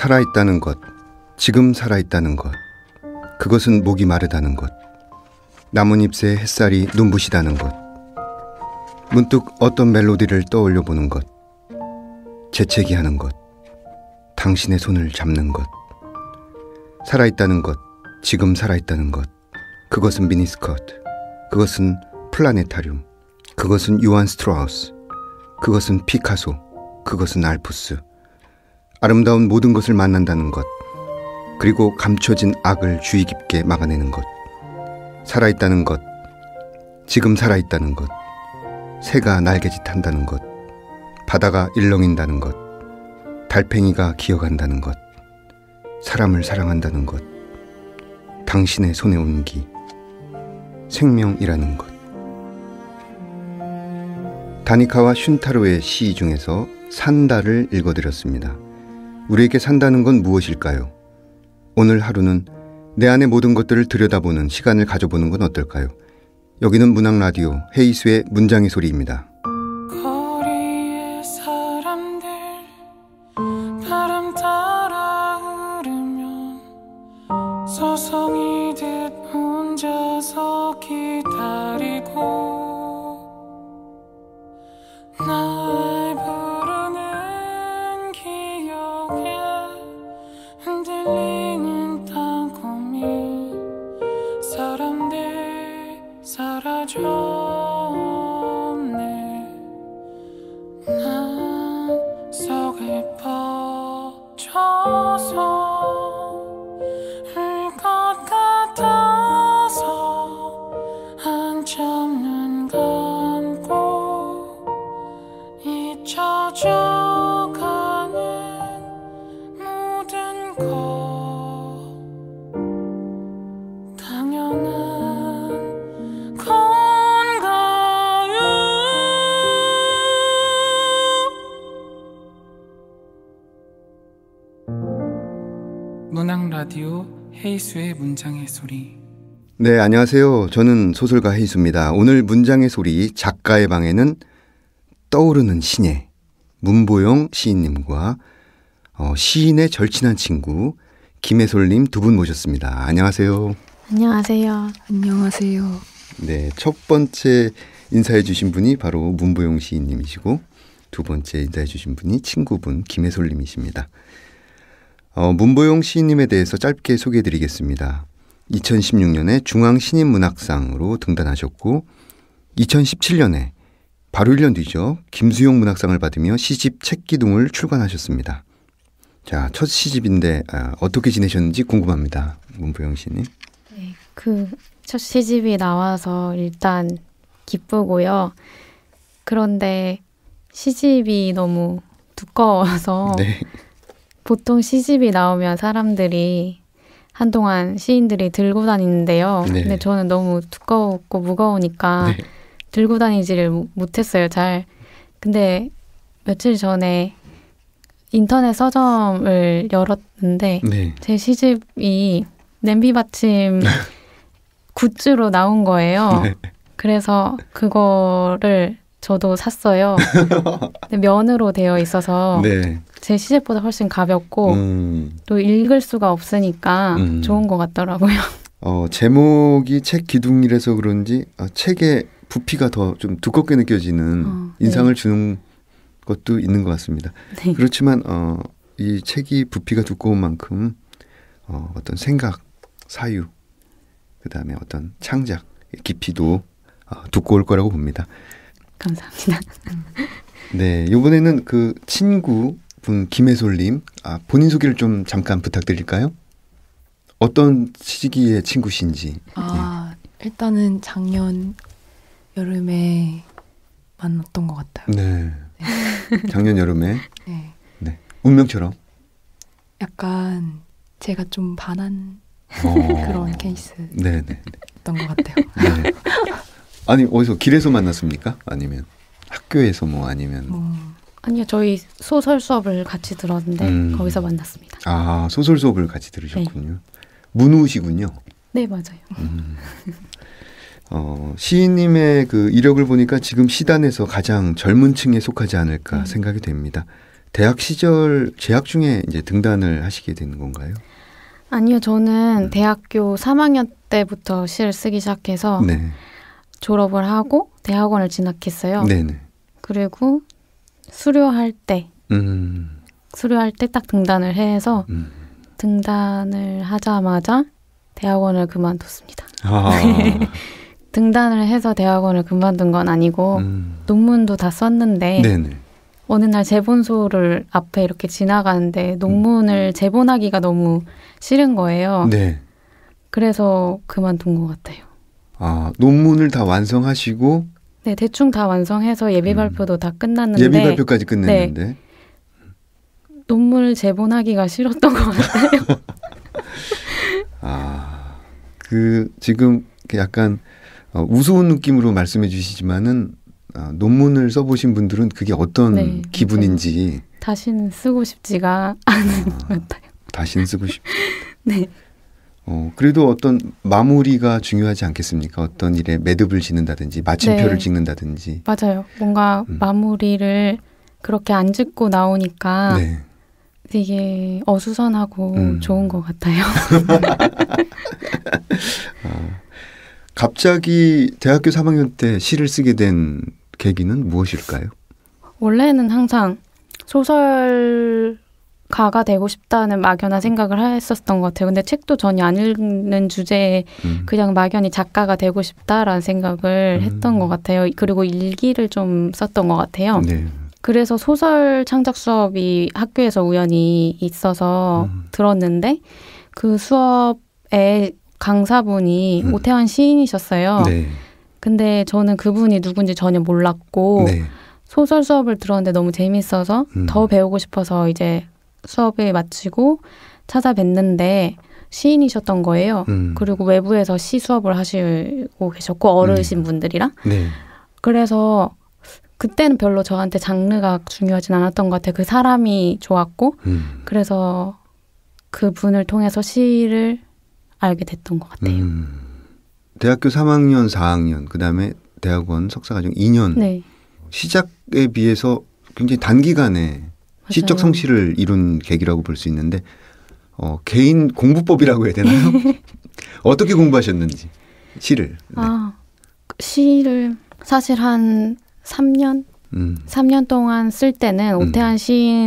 살아있다는 것, 지금 살아있다는 것, 그것은 목이 마르다는 것, 나뭇잎새 햇살이 눈부시다는 것, 문득 어떤 멜로디를 떠올려 보는 것, 재채기 하는 것, 당신의 손을 잡는 것, 살아있다는 것, 지금 살아있다는 것, 그것은 미니스커트, 그것은 플라네타륨, 그것은 요한 스트라우스, 그것은 피카소, 그것은 알프스. 아름다운 모든 것을 만난다는 것, 그리고 감춰진 악을 주의 깊게 막아내는 것, 살아있다는 것, 지금 살아있다는 것, 새가 날개짓 한다는 것, 바다가 일렁인다는 것, 달팽이가 기어간다는 것, 사람을 사랑한다는 것, 당신의 손의 온기, 생명이라는 것. 다니카와 슌타로의 시 중에서 산다를 읽어드렸습니다. 우리에게 산다는 건 무엇일까요? 오늘 하루는 내 안의 모든 것들을 들여다보는 시간을 가져보는 건 어떨까요? 여기는 문학라디오 헤이수의 문장의 소리입니다. 거리의 사람들 바람 따라 흐르면 서성이듯 혼자서 기다리고 날 부르는 기억에 흔들리는 땅콩이 사람들 사라졌네. 난 속을 퍼져서 울 것 같아서 한참 눈 감고 잊혀져가는 모든 것 당연한 건가요? 문학 라디오 헤이수의 문장의 소리. 네, 안녕하세요. 저는 소설가 헤이수입니다. 오늘 문장의 소리 작가의 방에는 떠오르는 신예 문보영 시인님과 시인의 절친한 친구 김혜솔님 두 분 모셨습니다. 안녕하세요. 안녕하세요. 안녕하세요. 네, 첫 번째 인사해 주신 분이 바로 문보영 시인님이시고 두 번째 인사해 주신 분이 친구분 김혜솔님이십니다. 문보영 시인님에 대해서 짧게 소개해 드리겠습니다. 2016년에 중앙신인문학상으로 등단하셨고 2017년에 바로 1년 뒤죠. 김수용 문학상을 받으며 시집 책기둥을 출간하셨습니다. 자, 첫 시집인데 어떻게 지내셨는지 궁금합니다. 문보영 시인님. 네, 그 첫 시집이 나와서 일단 기쁘고요. 그런데 시집이 너무 두꺼워서 네. 보통 시집이 나오면 사람들이 한동안 시인들이 들고 다니는데요. 네. 근데 저는 너무 두꺼웠고 무거우니까 네. 들고 다니지를 못했어요, 잘. 근데 며칠 전에 인터넷 서점을 열었는데 네. 제 시집이 냄비 받침 굿즈로 나온 거예요. 네. 그래서 그거를 저도 샀어요. 근데 면으로 되어 있어서 네. 제 시집보다 훨씬 가볍고 또 읽을 수가 없으니까 좋은 것 같더라고요. 제목이 책 기둥이라서 그런지 책의 부피가 더 좀 두껍게 느껴지는 인상을 네. 주는 것도 있는 것 같습니다. 네. 그렇지만 이 책이 부피가 두꺼운 만큼 어떤 생각, 사유, 그 다음에 어떤 창작, 깊이도 두꺼울 거라고 봅니다. 감사합니다. 네, 이번에는 그 친구분 김혜솔님 본인 소개를 좀 잠깐 부탁드릴까요? 어떤 시기의 친구신지. 일단은 작년 여름에 만났던 것 같아요. 네. 작년 여름에. 네. 네. 운명처럼. 약간 제가 좀 반한 그런 케이스였던 네네. 것 같아요. 네. 아니 어디서 길에서 만났습니까? 아니면 학교에서 뭐 아니면 아니요, 저희 소설 수업을 같이 들었는데 거기서 만났습니다. 소설 수업을 같이 들으셨군요. 네. 문우시군요. 네, 맞아요. 시인님의 그 이력을 보니까 지금 시단에서 가장 젊은 층에 속하지 않을까 생각이 됩니다. 대학 시절 재학 중에 이제 등단을 하시게 된 건가요? 아니요, 저는 대학교 3학년 때부터 시를 쓰기 시작해서 네. 졸업을 하고 대학원을 진학했어요. 네네. 그리고 수료할 때 딱 등단을 해서 등단을 하자마자 대학원을 그만뒀습니다. 아. 등단을 해서 대학원을 그만둔 건 아니고 논문도 다 썼는데 네네. 어느 날 제본소를 앞에 이렇게 지나가는데 논문을 제본하기가 너무 싫은 거예요. 네. 그래서 그만둔 것 같아요. 아, 논문을 다 완성하시고 네, 대충 다 완성해서 예비 발표도 다 끝났는데 예비 발표까지 끝냈는데 네, 논문을 제본하기가 싫었던 것 같아요. 아, 그 지금 약간 우스운 느낌으로 말씀해 주시지만은 논문을 써보신 분들은 그게 어떤 네, 기분인지 다시는 쓰고 싶지가 않은 것 같아요. 다시는 쓰고 싶. 네. 그래도 어떤 마무리가 중요하지 않겠습니까? 어떤 일에 매듭을 짓는다든지 마침표를 네. 찍는다든지. 맞아요. 뭔가 마무리를 그렇게 안 짓고 나오니까 네. 되게 어수선하고 좋은 것 같아요. 갑자기 대학교 3학년 때 시를 쓰게 된 계기는 무엇일까요? 원래는 항상 소설가가 되고 싶다는 막연한 생각을 했었던 것 같아요. 근데 책도 전혀 안 읽는 주제에 그냥 막연히 작가가 되고 싶다라는 생각을 했던 것 같아요. 그리고 일기를 좀 썼던 것 같아요. 네. 그래서 소설 창작 수업이 학교에서 우연히 있어서 들었는데 그 수업에 강사분이 오태환 시인이셨어요. 네. 근데 저는 그분이 누군지 전혀 몰랐고 네. 소설 수업을 들었는데 너무 재밌어서 더 배우고 싶어서 이제 수업을 마치고 찾아뵀는데 시인이셨던 거예요. 그리고 외부에서 시 수업을 하시고 계셨고 어르신 분들이랑. 네. 그래서 그때는 별로 저한테 장르가 중요하진 않았던 것 같아요. 그 사람이 좋았고 그래서 그분을 통해서 시를 알게 됐던 것 같아요. 대학교 3학년, 4학년, 그다음에 대학원 석사과정 2년. 네. 시작에 비해서 굉장히 단기간에 맞아요. 시적 성취를 이룬 계기라고 볼 수 있는데 개인 공부법이라고 해야 되나요? 어떻게 공부하셨는지 시를. 네. 시를 사실 한 3년 동안 쓸 때는 오태환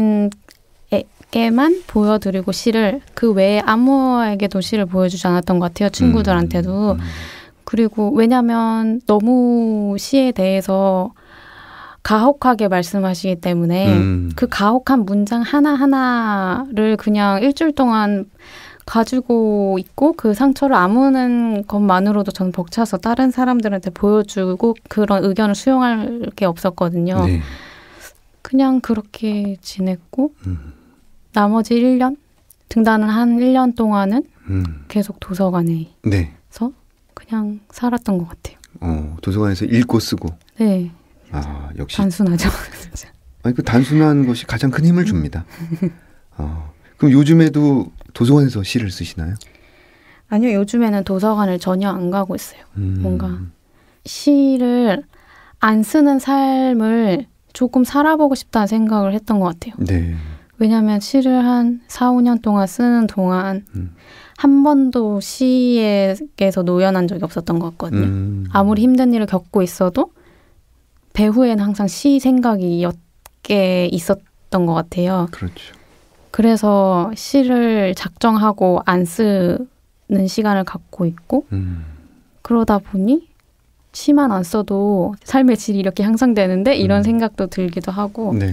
시인에게만 보여드리고 시를 그 외에 아무에게도 시를 보여주지 않았던 것 같아요. 친구들한테도. 그리고 왜냐하면 너무 시에 대해서 가혹하게 말씀하시기 때문에 그 가혹한 문장 하나하나를 그냥 일주일 동안 가지고 있고 그 상처를 아무는 것만으로도 저는 벅차서 다른 사람들한테 보여주고 그런 의견을 수용할 게 없었거든요. 네. 그냥 그렇게 지냈고 나머지 1년? 등단을 한 1년 동안은 계속 도서관에서 네. 그냥 살았던 것 같아요. 도서관에서 읽고 쓰고. 네. 역시. 단순하죠. 아니, 그 단순한 것이 가장 큰 힘을 줍니다. 그럼 요즘에도 도서관에서 시를 쓰시나요? 아니요. 요즘에는 도서관을 전혀 안 가고 있어요. 뭔가 시를 안 쓰는 삶을 조금 살아보고 싶다는 생각을 했던 것 같아요. 네. 왜냐하면 시를 한 4, 5년 동안 쓰는 동안 한 번도 시에서 노연한 적이 없었던 것 같거든요. 아무리 힘든 일을 겪고 있어도 배후에는 항상 시 생각이 옅게 있었던 것 같아요. 그렇죠. 그래서 시를 작정하고 안 쓰는 시간을 갖고 있고 그러다 보니 시만 안 써도 삶의 질이 이렇게 향상되는데 이런 생각도 들기도 하고 네.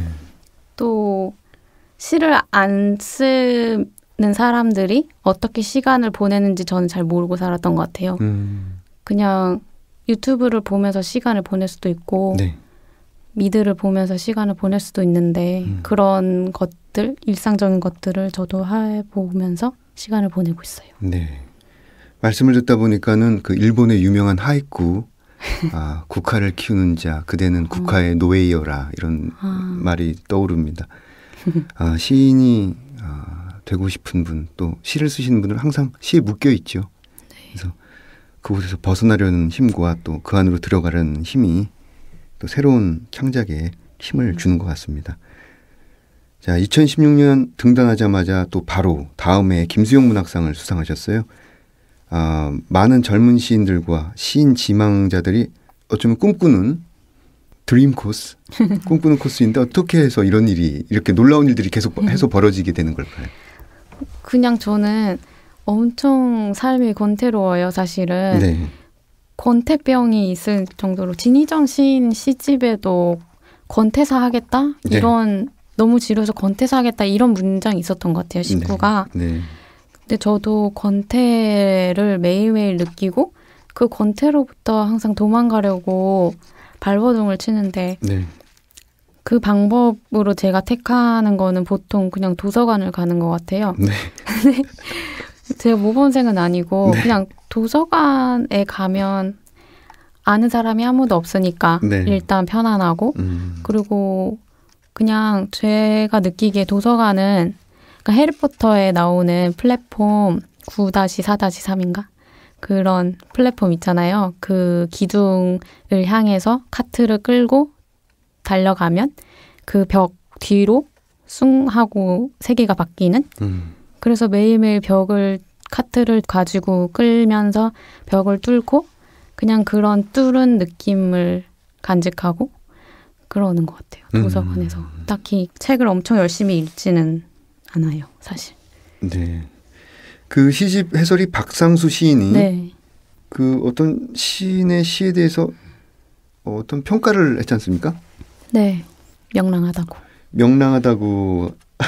또 시를 안 쓰는 사람들이 어떻게 시간을 보내는지 저는 잘 모르고 살았던 것 같아요. 그냥 유튜브를 보면서 시간을 보낼 수도 있고 네. 미드를 보면서 시간을 보낼 수도 있는데 그런 것들, 일상적인 것들을 저도 해보면서 시간을 보내고 있어요. 네. 말씀을 듣다 보니까는 그 일본의 유명한 하이쿠 국화를 키우는 자 그대는 국화의 노예여라 이런 말이 떠오릅니다. 시인이 되고 싶은 분 또 시를 쓰시는 분은 항상 시에 묶여 있죠. 네. 그래서 그곳에서 벗어나려는 힘과 또 그 안으로 들어가려는 힘이 또 새로운 창작에 힘을 주는 것 같습니다. 자, 2016년 등단하자마자 또 바로 다음에 김수영 문학상을 수상하셨어요. 많은 젊은 시인들과 시인 지망자들이 어쩌면 꿈꾸는 드림 코스, 꿈꾸는 코스인데 어떻게 해서 이런 일이 이렇게 놀라운 일들이 계속 해서 벌어지게 되는 걸까요? 그냥 저는 엄청 삶이 권태로워요, 사실은. 네. 권태병이 있을 정도로 진희정 시인 시집에도 권태사 하겠다? 네. 이런 너무 지루해서 권태사 하겠다 이런 문장이 있었던 것 같아요, 식구가. 네. 근데 저도 권태를 매일매일 느끼고 그 권태로부터 항상 도망가려고 발버둥을 치는데 네. 그 방법으로 제가 택하는 거는 보통 그냥 도서관을 가는 것 같아요. 네. 근데 제가 모범생은 아니고 네. 그냥 도서관에 가면 아는 사람이 아무도 없으니까 네. 일단 편안하고 그리고 그냥 제가 느끼기에 도서관은 그러니까 해리포터에 나오는 플랫폼 9-4-3인가? 그런 플랫폼 있잖아요. 그 기둥을 향해서 카트를 끌고 달려가면 그 벽 뒤로 숭 하고 세계가 바뀌는 그래서 매일매일 카트를 가지고 끌면서 벽을 뚫고 그냥 그런 뚫은 느낌을 간직하고 그러는 것 같아요. 도서관에서. 딱히 책을 엄청 열심히 읽지는 않아요, 사실. 네. 그 시집 해설이 박상수 시인이 네. 그 어떤 시인의 시에 대해서 어떤 평가를 했지 않습니까? 네. 명랑하다고. 명랑하다고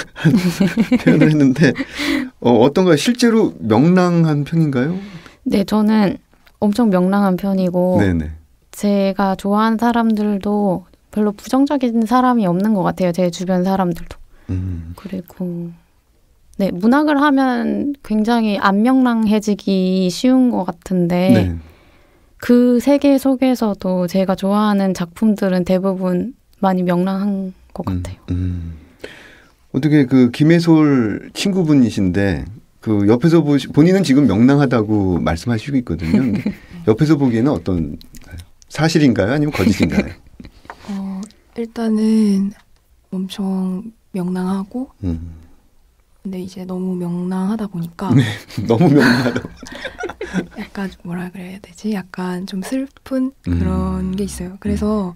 표현을 했는데 어떤가요? 실제로 명랑한 편인가요? 네, 저는 엄청 명랑한 편이고 네네. 제가 좋아하는 사람들도 별로 부정적인 사람이 없는 것 같아요. 제 주변 사람들도. 그리고 네, 문학을 하면 굉장히 안 명랑해지기 쉬운 것 같은데 네. 그 세계 속에서도 제가 좋아하는 작품들은 대부분 많이 명랑한 것 같아요. 어떻게 그 김혜솔 친구분이신데 그 옆에서 본인은 지금 명랑하다고 말씀하시고 있거든요. 근데 옆에서 보기에는 어떤 사실인가요? 아니면 거짓인가요? 일단은 엄청 명랑하고 근데 이제 너무 명랑하다 보니까 네, 너무 명랑하다. 약간 뭐라 그래야 되지? 약간 좀 슬픈 그런 게 있어요. 그래서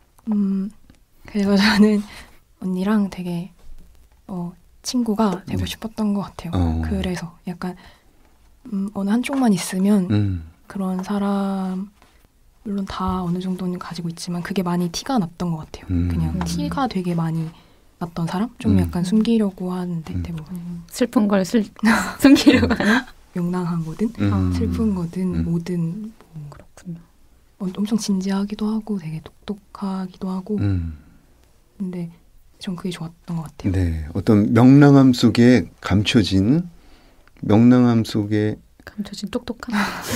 저는 언니랑 되게 친구가 되고 네. 싶었던 것 같아요. 그래서 약간 어느 한쪽만 있으면 그런 사람 물론 다 어느 정도는 가지고 있지만 그게 많이 티가 났던 것 같아요. 그냥 티가 되게 많이 났던 사람? 좀 약간 숨기려고 하는데 대부분 슬픈 걸 숨기려고 하는? 명랑한 거든 슬픈 거든 뭐든 뭐 그렇군요. 엄청 진지하기도 하고 되게 똑똑하기도 하고 근데 전 그게 좋았던 것 같아요. 네, 어떤 명랑함 속에 감춰진 똑똑한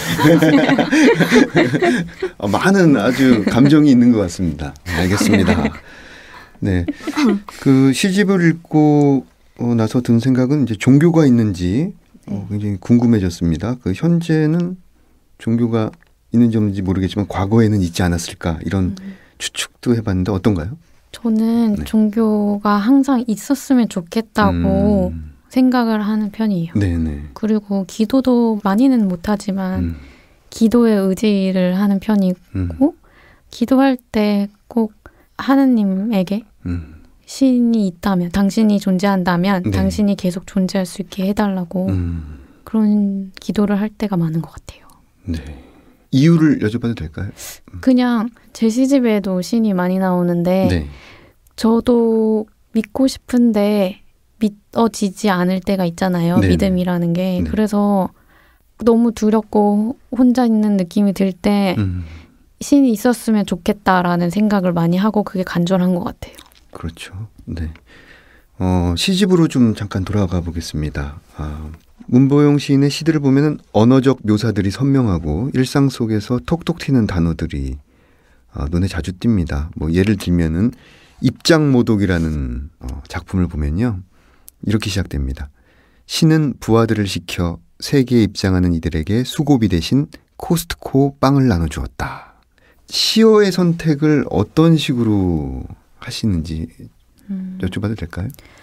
많은 아주 감정이 있는 것 같습니다. 알겠습니다. 네, 그 시집을 읽고 나서 든 생각은 이제 종교가 있는지 굉장히 궁금해졌습니다. 그 현재는 종교가 있는지 없는지 모르겠지만 과거에는 있지 않았을까 이런 추측도 해봤는데 어떤가요? 저는 네. 종교가 항상 있었으면 좋겠다고 생각을 하는 편이에요. 네네. 그리고 기도도 많이는 못하지만 기도에 의지를 하는 편이고 기도할 때 꼭 하느님에게 신이 있다면 당신이 존재한다면 네. 당신이 계속 존재할 수 있게 해달라고 그런 기도를 할 때가 많은 것 같아요. 네. 이유를 여쭤봐도 될까요? 그냥 제 시집에도 신이 많이 나오는데 네. 저도 믿고 싶은데 믿어지지 않을 때가 있잖아요. 네네. 믿음이라는 게. 네. 그래서 너무 두렵고 혼자 있는 느낌이 들 때 신이 있었으면 좋겠다라는 생각을 많이 하고 그게 간절한 것 같아요. 그렇죠. 네. 시집으로 좀 잠깐 돌아가 보겠습니다. 문보영 시인의 시들을 보면은 언어적 묘사들이 선명하고 일상 속에서 톡톡 튀는 단어들이 눈에 자주 띕니다. 뭐 예를 들면은 입장모독이라는 작품을 보면요. 이렇게 시작됩니다. 신은 부하들을 시켜 세계에 입장하는 이들에게 수고비 대신 코스트코 빵을 나눠주었다. 시어의 선택을 어떤 식으로 하시는지 여쭤봐도 될까요?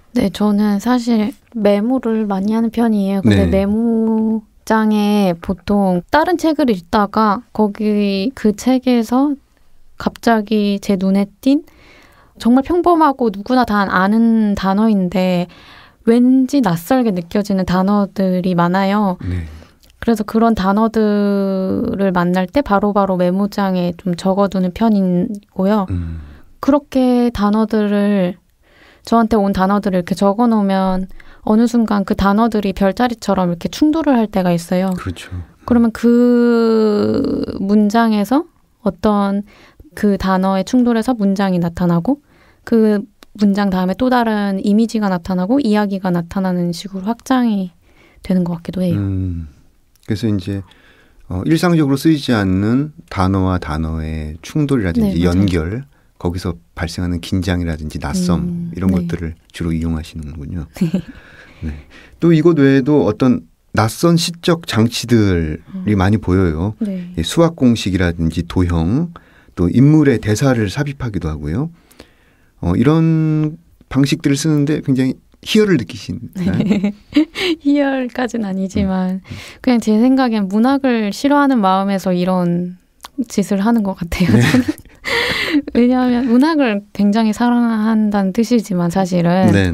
네, 저는 사실 메모를 많이 하는 편이에요. 근데 네. 메모장에 보통 다른 책을 읽다가 거기 그 책에서 갑자기 제 눈에 띈 정말 평범하고 누구나 다 아는 단어인데 왠지 낯설게 느껴지는 단어들이 많아요. 네. 그래서 그런 단어들을 만날 때 바로바로 메모장에 좀 적어두는 편이고요. 그렇게 저한테 온 단어들을 이렇게 적어놓으면 어느 순간 그 단어들이 별자리처럼 이렇게 충돌을 할 때가 있어요. 그렇죠. 그러면 그 문장에서 어떤 그 단어의 충돌에서 문장이 나타나고 그 문장 다음에 또 다른 이미지가 나타나고 이야기가 나타나는 식으로 확장이 되는 것 같기도 해요. 그래서 이제 일상적으로 쓰이지 않는 단어와 단어의 충돌이라든지 네, 연결, 거기서 발생하는 긴장이라든지 낯섦 이런 네. 것들을 주로 이용하시는군요. 네. 또 이것 외에도 어떤 낯선 시적 장치들이 많이 보여요. 네. 수학 공식이라든지 도형, 또 인물의 대사를 삽입하기도 하고요. 이런 방식들을 쓰는데 굉장히 희열을 느끼시나요? 희열까지는 아니지만 그냥 제 생각엔 문학을 싫어하는 마음에서 이런 짓을 하는 것 같아요. 네. 저는. 왜냐하면 문학을 굉장히 사랑한다는 뜻이지만 사실은 네.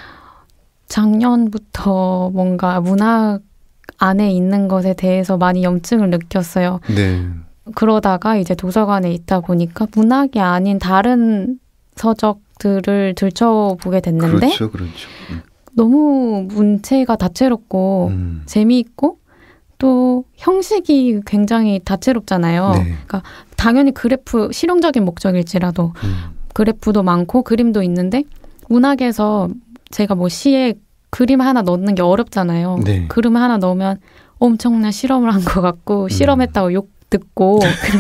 작년부터 뭔가 문학 안에 있는 것에 대해서 많이 염증을 느꼈어요. 네. 그러다가 이제 도서관에 있다 보니까 문학이 아닌 다른 서적들을 들춰보게 됐는데 그렇죠. 너무 문체가 다채롭고 재미있고 또 형식이 굉장히 다채롭잖아요. 네. 그러니까 당연히 그래프 실용적인 목적일지라도 그래프도 많고 그림도 있는데 문학에서 제가 뭐 시에 그림 하나 넣는 게 어렵잖아요. 네. 그림 하나 넣으면 엄청난 실험을 한 것 같고 실험했다고 욕 듣고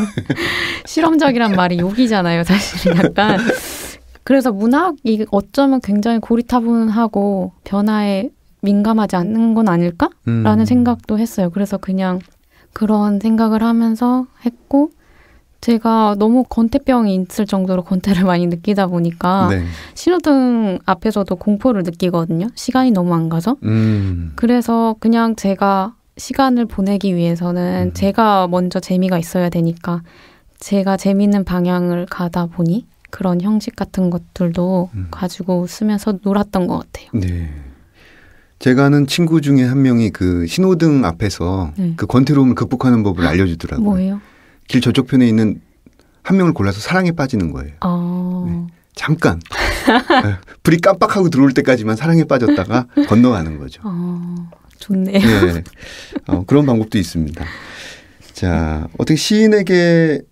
실험적이란 말이 욕이잖아요. 사실은 약간. 그래서 문학이 어쩌면 굉장히 고리타분하고 변화에 민감하지 않는 건 아닐까라는 생각도 했어요. 그래서 그냥 그런 생각을 하면서 했고 제가 너무 권태병이 있을 정도로 권태를 많이 느끼다 보니까 네. 신호등 앞에서도 공포를 느끼거든요. 시간이 너무 안 가서. 그래서 그냥 제가 시간을 보내기 위해서는 제가 먼저 재미가 있어야 되니까 제가 재미있는 방향을 가다 보니 그런 형식 같은 것들도 가지고 쓰면서 놀았던 것 같아요. 네. 제가 아는 친구 중에 한 명이 그 신호등 앞에서 그 권태로움을 극복하는 법을 알려주더라고요. 뭐예요? 길 저쪽 편에 있는 한 명을 골라서 사랑에 빠지는 거예요. 네. 잠깐. 불이 깜빡하고 들어올 때까지만 사랑에 빠졌다가 건너가는 거죠. 좋네요. 네. 그런 방법도 있습니다. 자, 어떻게 시인에게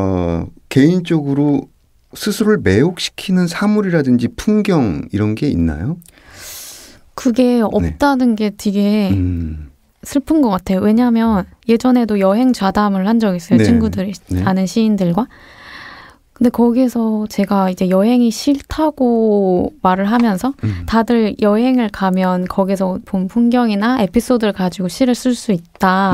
개인적으로 스스로를 매혹시키는 사물이라든지 풍경 이런 게 있나요? 그게 없다는 게 되게 슬픈 것 같아요. 왜냐하면 예전에도 여행 좌담을 한 적이 있어요. 네. 친구들이 아는 시인들과. 근데 거기서 제가 이제 여행이 싫다고 말을 하면서 다들 여행을 가면 거기서 본 풍경이나 에피소드를 가지고 시를 쓸 수 있다.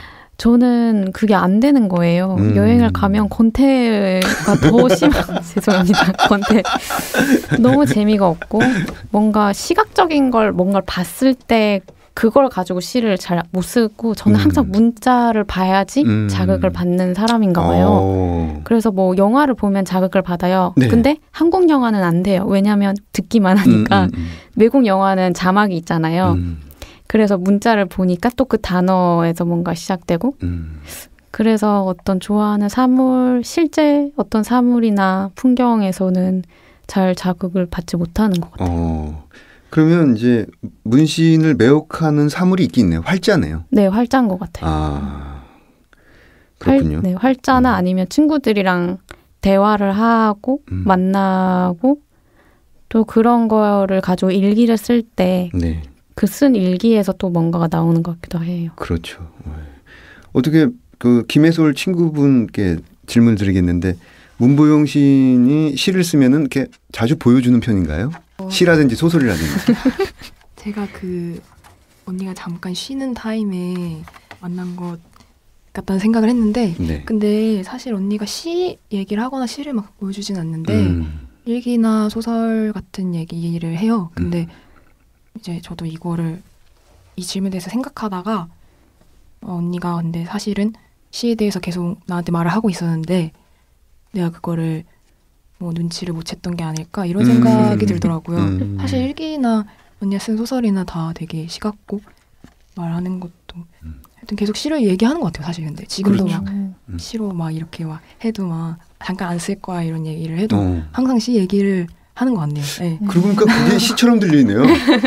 저는 그게 안 되는 거예요. 여행을 가면 권태가 더 심한 죄송합니다. 권태. 너무 재미가 없고 뭔가 시각적인 걸 뭔가를 봤을 때 그걸 가지고 시를 잘 못 쓰고 저는 항상 문자를 봐야지 자극을 받는 사람인가 봐요. 그래서 뭐 영화를 보면 자극을 받아요. 네. 근데 한국 영화는 안 돼요. 왜냐하면 듣기만 하니까 외국 영화는 자막이 있잖아요. 그래서 문자를 보니까 또 그 단어에서 뭔가 시작되고 그래서 어떤 좋아하는 사물, 실제 어떤 사물이나 풍경에서는 잘 자극을 받지 못하는 것 같아요. 그러면 이제 문신을 매혹하는 사물이 있긴 있네요. 활자네요. 네, 활자인 것 같아요. 그렇군요. 네, 활자나 아니면 친구들이랑 대화를 하고 만나고 또 그런 거를 가지고 일기를 쓸 때 네. 그 쓴 일기에서 또 뭔가가 나오는 것 같기도 해요. 그렇죠. 어떻게 그 김혜솔 친구분께 질문 드리겠는데 문보영 시인이 시를 쓰면은 이렇게 자주 보여주는 편인가요? 시라든지 소설이라든지. 제가 그 언니가 잠깐 쉬는 타임에 만난 것 같다는 생각을 했는데 네. 근데 사실 언니가 시 얘기를 하거나 시를 막 보여주진 않는데 일기나 소설 같은 얘기를 해요. 근데 이제 저도 이 질문에 대해서 생각하다가 언니가 근데 사실은 시에 대해서 계속 나한테 말을 하고 있었는데 내가 그거를 뭐 눈치를 못 챘던 게 아닐까 이런 생각이 들더라고요. 사실 일기나 언니가 쓴 소설이나 다 되게 시각고 말하는 것도 하여튼 계속 시를 얘기하는 것 같아요. 사실 근데 지금도 그렇죠. 막 시로 막 이렇게 막 해도 막 잠깐 안 쓸 거야 이런 얘기를 해도 항상 시 얘기를 하는 것 같네요. 네. 그러고 보니까 그게 시처럼 들리네요.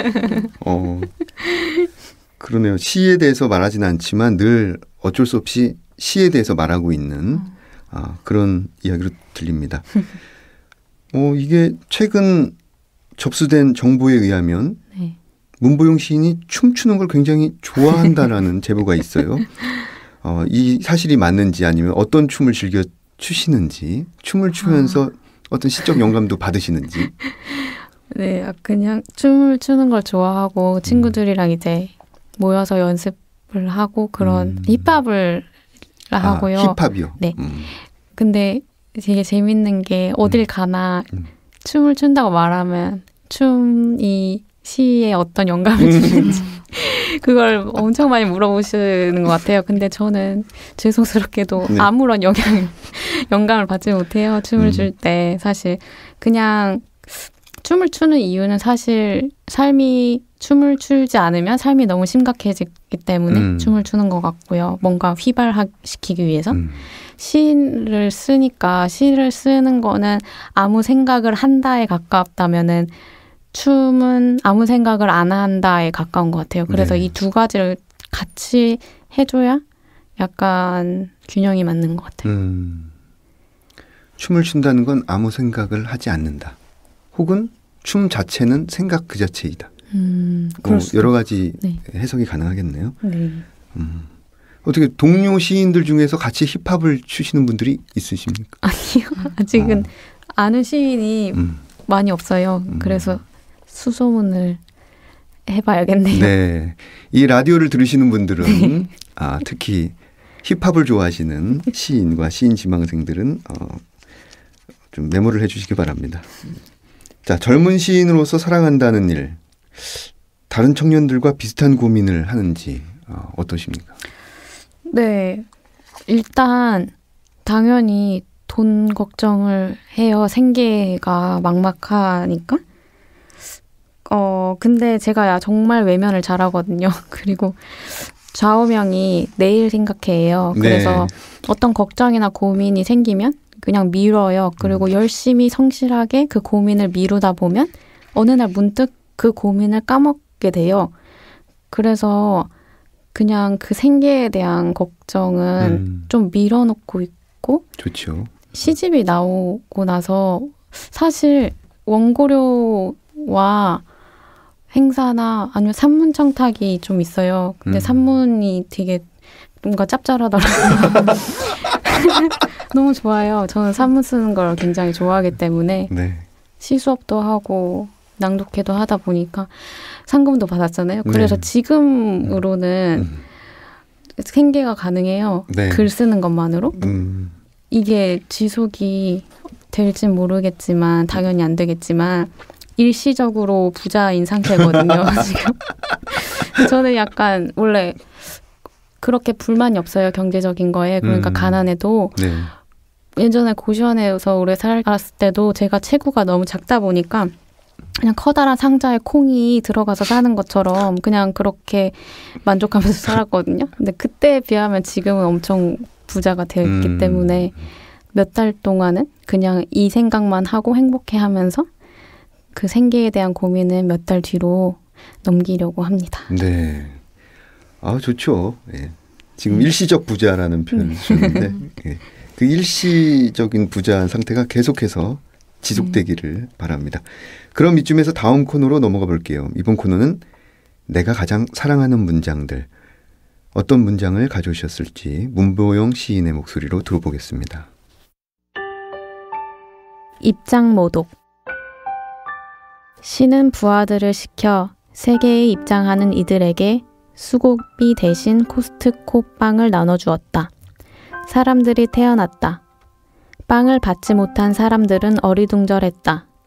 그러네요. 시에 대해서 말하진 않지만 늘 어쩔 수 없이 시에 대해서 말하고 있는 그런 이야기로 들립니다. 이게 최근 접수된 정보에 의하면 네. 문보용 시인이 춤추는 걸 굉장히 좋아한다라는 제보가 있어요. 이 사실이 맞는지 아니면 어떤 춤을 즐겨 추시는지, 춤을 추면서 어떤 시적 영감도 받으시는지. 네, 그냥 춤을 추는 걸 좋아하고 친구들이랑 이제 모여서 연습을 하고 그런 힙합을 하고요. 힙합이요? 네. 근데 되게 재밌는 게 어딜 가나 춤을 춘다고 말하면 춤이 시에 어떤 영감을 주는지 그걸 엄청 많이 물어보시는 것 같아요. 근데 저는 죄송스럽게도 네. 아무런 영감을 받지 못해요. 춤을 출 때 사실 그냥 춤을 추는 이유는 사실 춤을 추지 않으면 삶이 너무 심각해지기 때문에 춤을 추는 것 같고요. 뭔가 휘발시키기 위해서. 시를 쓰니까 시를 쓰는 거는 아무 생각을 한다에 가깝다면은 춤은 아무 생각을 안 한다에 가까운 것 같아요. 그래서 네. 이 두 가지를 같이 해줘야 약간 균형이 맞는 것 같아요. 춤을 춘다는 건 아무 생각을 하지 않는다. 혹은 춤 자체는 생각 그 자체이다. 여러 가지 네. 해석이 가능하겠네요. 네. 어떻게 동료 시인들 중에서 같이 힙합을 추시는 분들이 있으십니까? 아니요. 아직은 아는 시인이 많이 없어요. 그래서 수소문을 해봐야겠네요. 네. 이 라디오를 들으시는 분들은 특히 힙합을 좋아하시는 시인과 시인 지망생들은 좀 메모를 해주시기 바랍니다. 자, 젊은 시인으로서 사랑한다는 일, 다른 청년들과 비슷한 고민을 하는지 어떠십니까? 네. 일단 당연히 돈 걱정을 해요. 생계가 막막하니까. 근데 제가 정말 외면을 잘하거든요. 그리고 좌우명이 내일 생각해요. 그래서 어떤 걱정이나 고민이 생기면 그냥 미뤄요. 그리고 열심히 성실하게 그 고민을 미루다 보면 어느 날 문득 그 고민을 까먹게 돼요. 그래서 그냥 그 생계에 대한 걱정은 좀 밀어놓고 있고 좋죠. 시집이 나오고 나서 사실 원고료와 행사나 아니면 산문 청탁이 좀 있어요. 근데 산문이 되게 뭔가 짭짤하더라고요. 너무 좋아요. 저는 산문 쓰는 걸 굉장히 좋아하기 때문에 시 수업도 하고 낭독회도 하다 보니까 상금도 받았잖아요. 그래서 지금으로는 생계가 가능해요. 글 쓰는 것만으로. 이게 지속이 될진 모르겠지만 당연히 안 되겠지만 일시적으로 부자인 상태거든요. 지금. 저는 약간 원래 그렇게 불만이 없어요. 경제적인 거에. 그러니까 가난해도 예전에 고시원에서 오래 살았을 때도 제가 체구가 너무 작다 보니까 그냥 커다란 상자에 콩이 들어가서 사는 것처럼 그냥 그렇게 만족하면서 살았거든요. 근데 그때에 비하면 지금은 엄청 부자가 되었기 때문에 몇 달 동안은 그냥 이 생각만 하고 행복해하면서 그 생계에 대한 고민은 몇 달 뒤로 넘기려고 합니다. 네. 좋죠. 예. 지금 일시적 부자라는 표현을 쓰는데 그 일시적인 부자 상태가 계속해서 지속되기를 바랍니다. 그럼 이쯤에서 다음 코너로 넘어가 볼게요. 이번 코너는 내가 가장 사랑하는 문장들. 어떤 문장을 가져오셨을지 문보용 시인의 목소리로 들어보겠습니다. 입장모독. 시는 부하들을 시켜 세계에 입장하는 이들에게 수고비 대신 코스트코 빵을 나눠주었다. 사람들이 태어났다. 빵을 받지 못한 사람들은 어리둥절했다.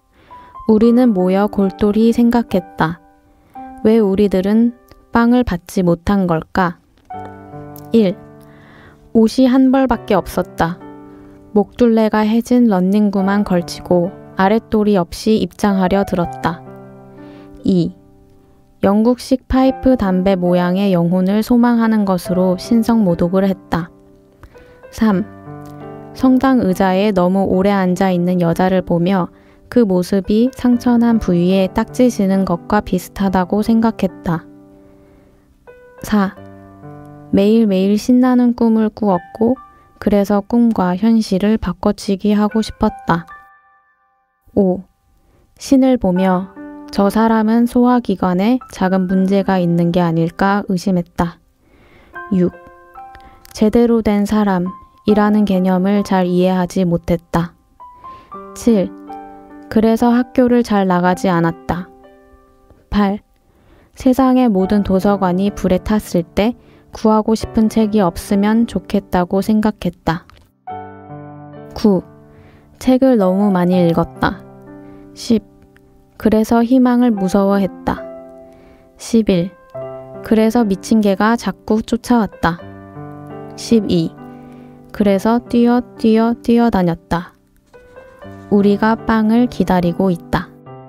우리는 모여 골똘히 생각했다. 왜 우리들은 빵을 받지 못한 걸까? 1. 옷이 한 벌밖에 없었다. 목둘레가 해진 런닝구만 걸치고 아랫도리 없이 입장하려 들었다. 2. 영국식 파이프 담배 모양의 영혼을 소망하는 것으로 신성모독을 했다. 3. 성당 의자에 너무 오래 앉아있는 여자를 보며 그 모습이 상처난 부위에 딱지 지는 것과 비슷하다고 생각했다. 4. 매일매일 신나는 꿈을 꾸었고 그래서 꿈과 현실을 바꿔치기 하고 싶었다. 5. 신을 보며 저 사람은 소화기관에 작은 문제가 있는 게 아닐까 의심했다. 6. 제대로 된 사람이라는 개념을 잘 이해하지 못했다. 7. 그래서 학교를 잘 나가지 않았다. 8. 세상의 모든 도서관이 불에 탔을 때 구하고 싶은 책이 없으면 좋겠다고 생각했다. 9. 책을 너무 많이 읽었다. 10. 그래서 희망을 무서워했다. 11. 그래서 미친 개가 자꾸 쫓아왔다. 12. 그래서 뛰어다녔다. 우리가 빵을 기다리고 있다.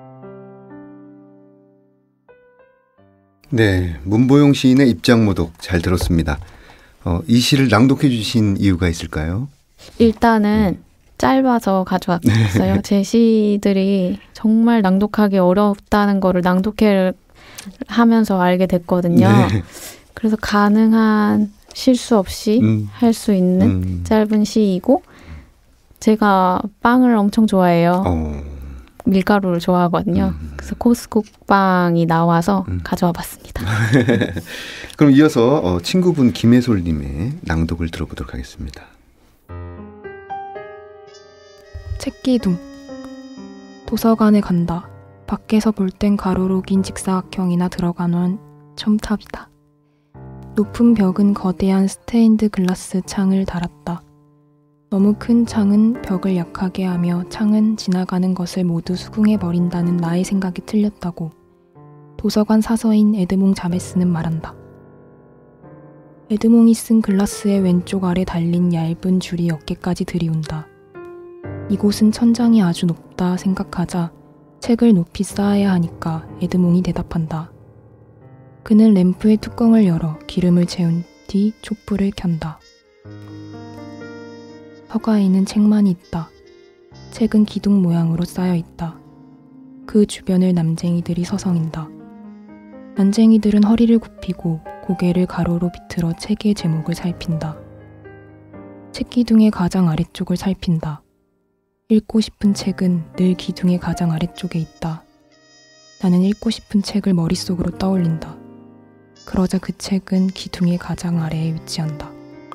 네, 문보용 시인의 입장모독 잘 들었습니다. 이 시를 낭독해 주신 이유가 있을까요? 일단은 짧아서 가져왔어요. 제 시들이 정말 낭독하기 어렵다는 거를 낭독회 하면서 알게 됐거든요. 네. 그래서 가능한 실수 없이 할 수 있는 짧은 시이고 제가 빵을 엄청 좋아해요. 밀가루를 좋아하거든요. 그래서 코스코 빵이 나와서 가져와 봤습니다. 그럼 이어서 친구분 김혜솔님의 낭독을 들어보도록 하겠습니다. 책기둥. 도서관에 간다. 밖에서 볼 땐 가로로 긴 직사각형이나 들어가는 첨탑이다. 높은 벽은 거대한 스테인드 글라스 창을 달았다. 너무 큰 창은 벽을 약하게 하며 창은 지나가는 것을 모두 수긍해버린다는 나의 생각이 틀렸다고 도서관 사서인 에드몽 자메스는 말한다. 에드몽이 쓴 글라스의 왼쪽 아래 달린 얇은 줄이 어깨까지 들이온다. 이곳은 천장이 아주 높다 생각하자 책을 높이 쌓아야 하니까 에드몽이 대답한다. 그는 램프의 뚜껑을 열어 기름을 채운 뒤 촛불을 켠다. 서가에는 책만이 있다. 책은 기둥 모양으로 쌓여 있다. 그 주변을 남쟁이들이 서성인다. 난쟁이들은 허리를 굽히고 고개를 가로로 비틀어 책의 제목을 살핀다. 책기둥의 가장 아래쪽을 살핀다. 읽고 싶은 책은 늘 기둥의 가장 아래쪽에 있다. 나는 읽고 싶은 책을 머릿속으로 떠올린다. 그러자 그 책은 기둥의 가장 아래에 위치한다.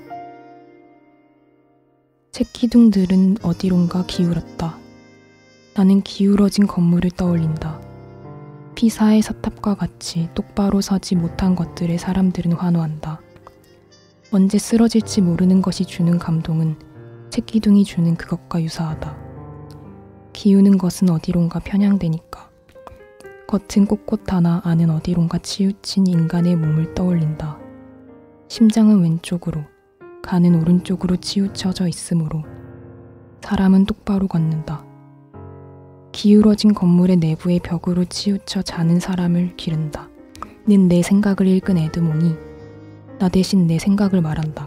책기둥들은 어디론가 기울었다. 나는 기울어진 건물을 떠올린다. 피사의 사탑과 같이 똑바로 서지 못한 것들에 사람들은 환호한다. 언제 쓰러질지 모르는 것이 주는 감동은 책기둥이 주는 그것과 유사하다. 기우는 것은 어디론가 편향되니까. 겉은 꼿꼿하나 안은 어디론가 치우친 인간의 몸을 떠올린다. 심장은 왼쪽으로, 간은 오른쪽으로 치우쳐져 있으므로 사람은 똑바로 걷는다. 기울어진 건물의 내부의 벽으로 치우쳐 자는 사람을 기른다. 는 내 생각을 읽은 에드몽이 나 대신 내 생각을 말한다.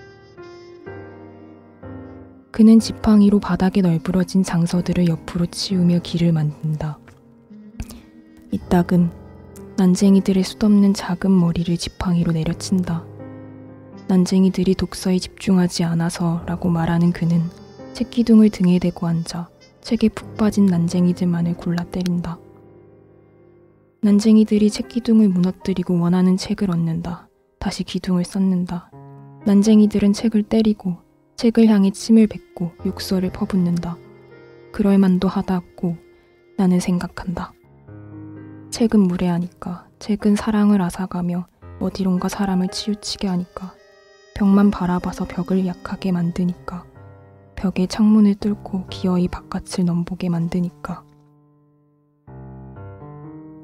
그는 지팡이로 바닥에 널브러진 장서들을 옆으로 치우며 길을 만든다. 이따금 난쟁이들의 숱없는 작은 머리를 지팡이로 내려친다. 난쟁이들이 독서에 집중하지 않아서 라고 말하는 그는 책기둥을 등에 대고 앉아 책에 푹 빠진 난쟁이들만을 골라 때린다. 난쟁이들이 책기둥을 무너뜨리고 원하는 책을 얻는다. 다시 기둥을 쌓는다. 난쟁이들은 책을 때리고 책을 향해 침을 뱉고 욕설을 퍼붓는다. 그럴 만도 하다고 나는 생각한다. 책은 무례하니까, 책은 사랑을 앗아가며 어디론가 사람을 치우치게 하니까, 벽만 바라봐서 벽을 약하게 만드니까, 벽에 창문을 뚫고 기어이 바깥을 넘보게 만드니까.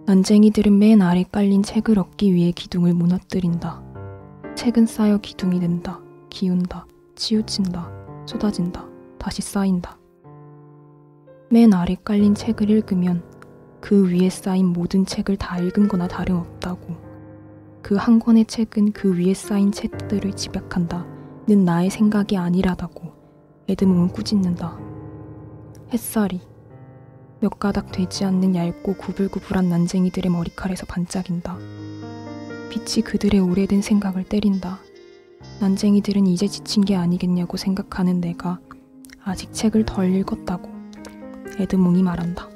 난쟁이들은 맨 아래 깔린 책을 얻기 위해 기둥을 무너뜨린다. 책은 쌓여 기둥이 된다. 기운다. 치우친다. 쏟아진다. 다시 쌓인다. 맨 아래 깔린 책을 읽으면 그 위에 쌓인 모든 책을 다 읽은 거나 다름없다고. 그 한 권의 책은 그 위에 쌓인 책들을 집약한다. 는 나의 생각이 아니라다고. 에드몽은 꾸짖는다. 햇살이 몇 가닥 되지 않는 얇고 구불구불한 난쟁이들의 머리칼에서 반짝인다. 빛이 그들의 오래된 생각을 때린다. 난쟁이들은 이제 지친 게 아니겠냐고 생각하는 내가 아직 책을 덜 읽었다고 에드몽이 말한다.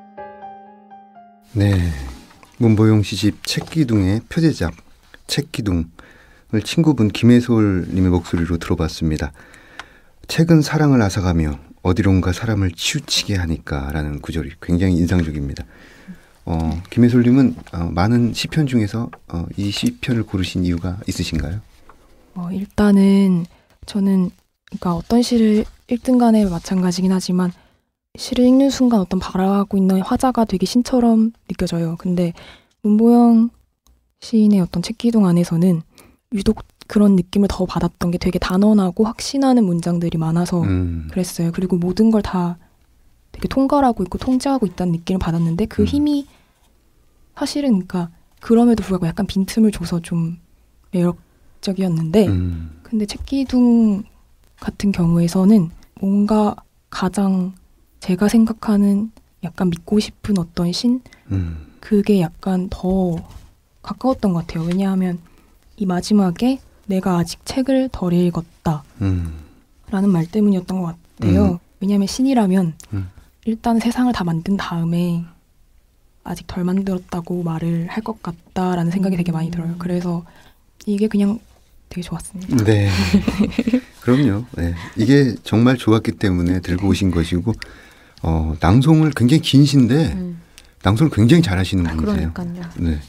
네, 문보용 시집 책기둥의 표제작 책기둥을 친구분 김혜솔님의 목소리로 들어봤습니다. 책은 사랑을 앗아가며 어디론가 사람을 치우치게 하니까라는 구절이 굉장히 인상적입니다. 김혜솔님은 많은 시편 중에서 이 시편을 고르신 이유가 있으신가요? 일단은 저는 그러니까 어떤 시를 읽든 간에 마찬가지긴 하지만 시를 읽는 순간 어떤 바라고 있는 화자가 되게 신처럼 느껴져요. 근데 문보영 시인의 어떤 책기둥 안에서는 유독 그런 느낌을 더 받았던 게 되게 단언하고 확신하는 문장들이 많아서 그랬어요. 그리고 모든 걸 다 되게 통괄하고 있고 통제하고 있다는 느낌을 받았는데 그 힘이 사실은 그러니까 그럼에도 불구하고 약간 빈틈을 줘서 좀 매력적이었는데 근데 책기둥 같은 경우에서는 뭔가 가장 제가 생각하는 약간 믿고 싶은 어떤 신? 그게 약간 더 가까웠던 것 같아요. 왜냐하면 이 마지막에 내가 아직 책을 덜 읽었다 라는 말 때문이었던 것 같아요. 왜냐하면 신이라면 일단 세상을 다 만든 다음에 아직 덜 만들었다고 말을 할 것 같다라는 생각이 되게 많이 들어요. 그래서 이게 그냥 되게 좋았습니다. 네, 그럼요. 네. 이게 정말 좋았기 때문에 들고 오신 것이고 낭송을 굉장히 긴 시인데 낭송을 굉장히 잘하시는 분이세요. 그러니까요. 네.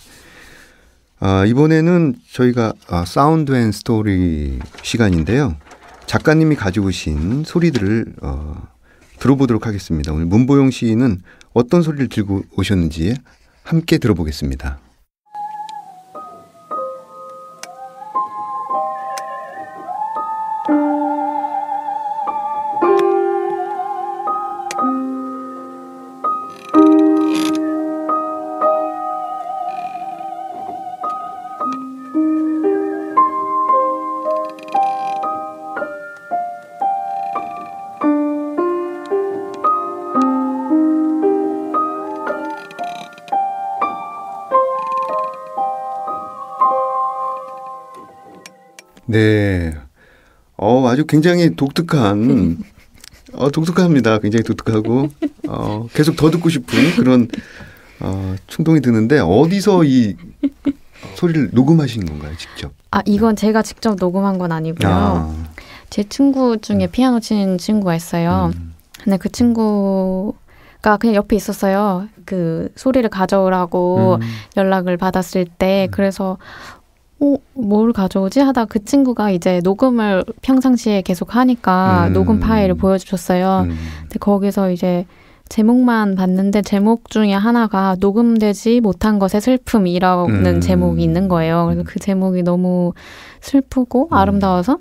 이번에는 저희가 사운드 앤 스토리 시간인데요. 작가님이 가지고 오신 소리들을 들어보도록 하겠습니다. 오늘 문보용 시인은 어떤 소리를 들고 오셨는지 함께 들어보겠습니다. 네, 아주 굉장히 독특합니다. 굉장히 독특하고 계속 더 듣고 싶은 그런 충동이 드는데 어디서 이 소리를 녹음하신 건가요, 직접? 이건 제가 직접 녹음한 건 아니고요. 제 친구 중에 피아노 치는 친구가 있어요. 근데 그 친구가 그냥 옆에 있었어요. 그 소리를 가져오라고 연락을 받았을 때. 그래서 뭘 가져오지 하다 그 친구가 이제 녹음을 평상시에 계속 하니까 녹음 파일을 보여주셨어요. 근데 거기서 이제 제목만 봤는데 제목 중에 하나가 녹음되지 못한 것의 슬픔이라는 제목이 있는 거예요. 그래서 그 제목이 너무 슬프고 아름다워서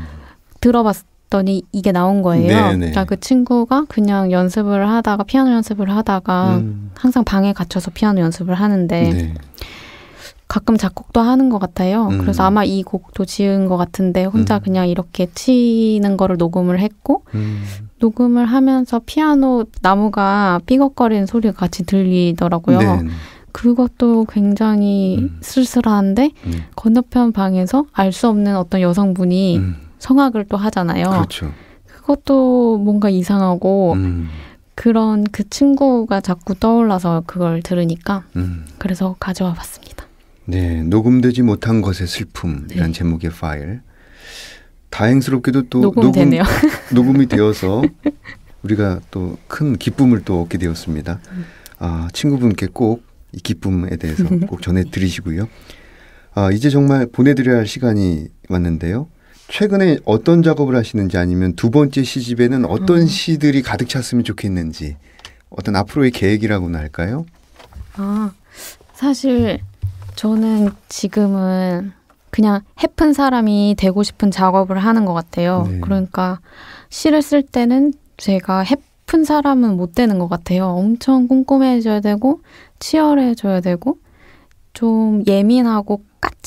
들어봤더니 이게 나온 거예요. 그러니까 그 친구가 그냥 연습을 하다가 피아노 연습을 하다가 항상 방에 갇혀서 피아노 연습을 하는데 가끔 작곡도 하는 것 같아요. 그래서 아마 이 곡도 지은 것 같은데 혼자 그냥 이렇게 치는 거를 녹음을 했고 녹음을 하면서 피아노 나무가 삐걱거리는 소리가 같이 들리더라고요. 그것도 굉장히 쓸쓸한데 건너편 방에서 알 수 없는 어떤 여성분이 성악을 또 하잖아요. 그렇죠. 그것도 뭔가 이상하고 그런 그 친구가 자꾸 떠올라서 그걸 들으니까 그래서 가져와 봤습니다. 네, 녹음되지 못한 것의 슬픔이란 제목의 파일. 다행스럽게도 또 녹음이 되어서 우리가 또 큰 기쁨을 또 얻게 되었습니다. 친구분께 꼭 이 기쁨에 대해서 꼭 전해드리시고요. 이제 정말 보내드려야 할 시간이 왔는데요. 최근에 어떤 작업을 하시는지 아니면 두 번째 시집에는 어떤 시들이 가득 찼으면 좋겠는지 어떤 앞으로의 계획이라고나 할까요? 사실 저는 지금은 그냥 해픈 사람이 되고 싶은 작업을 하는 것 같아요. 네. 그러니까 시를 쓸 때는 제가 해픈 사람은 못 되는 것 같아요. 엄청 꼼꼼해져야 되고 치열해져야 되고 좀 예민하고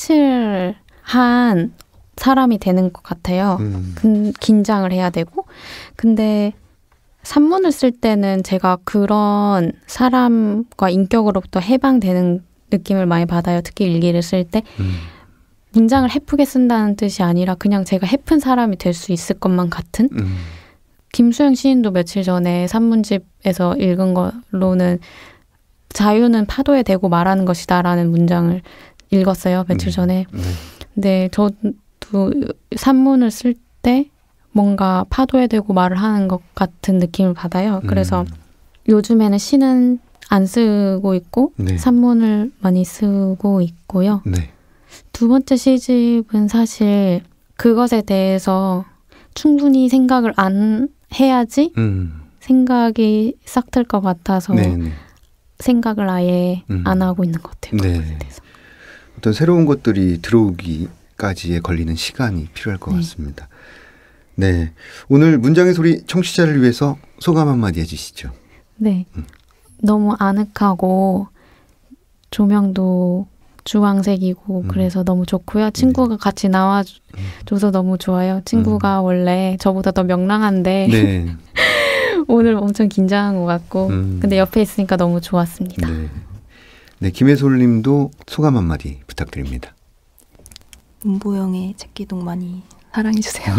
까칠한 사람이 되는 것 같아요. 긴장을 해야 되고. 근데 산문을 쓸 때는 제가 그런 사람과 인격으로부터 해방되는 느낌을 많이 받아요. 특히 일기를 쓸 때. 문장을 해프게 쓴다는 뜻이 아니라 그냥 제가 해픈 사람이 될 수 있을 것만 같은? 김수영 시인도 며칠 전에 산문집에서 읽은 걸로는 자유는 파도에 대고 말하는 것이다라는 문장을 읽었어요. 며칠 전에. 근데 저도 산문을 쓸 때 뭔가 파도에 대고 말을 하는 것 같은 느낌을 받아요. 그래서 요즘에는 시는 안 쓰고 있고 네. 산문을 많이 쓰고 있고요. 네. 두 번째 시집은 사실 그것에 대해서 충분히 생각을 안 해야지 생각이 싹 들 것 같아서 네네. 생각을 아예 안 하고 있는 것 같아요. 네. 그것에 대해서. 어떤 새로운 것들이 들어오기까지에 걸리는 시간이 필요할 것 같습니다. 네. 오늘 문장의 소리 청취자를 위해서 소감 한마디 해주시죠. 네. 너무 아늑하고 조명도 주황색이고 그래서 너무 좋고요. 친구가 같이 나와줘서 너무 좋아요. 친구가 원래 저보다 더 명랑한데 네. 오늘 엄청 긴장한 것 같고 근데 옆에 있으니까 너무 좋았습니다. 네. 네, 김혜솔 님도 소감 한마디 부탁드립니다. 문보영의 책기동 많이 사랑해주세요.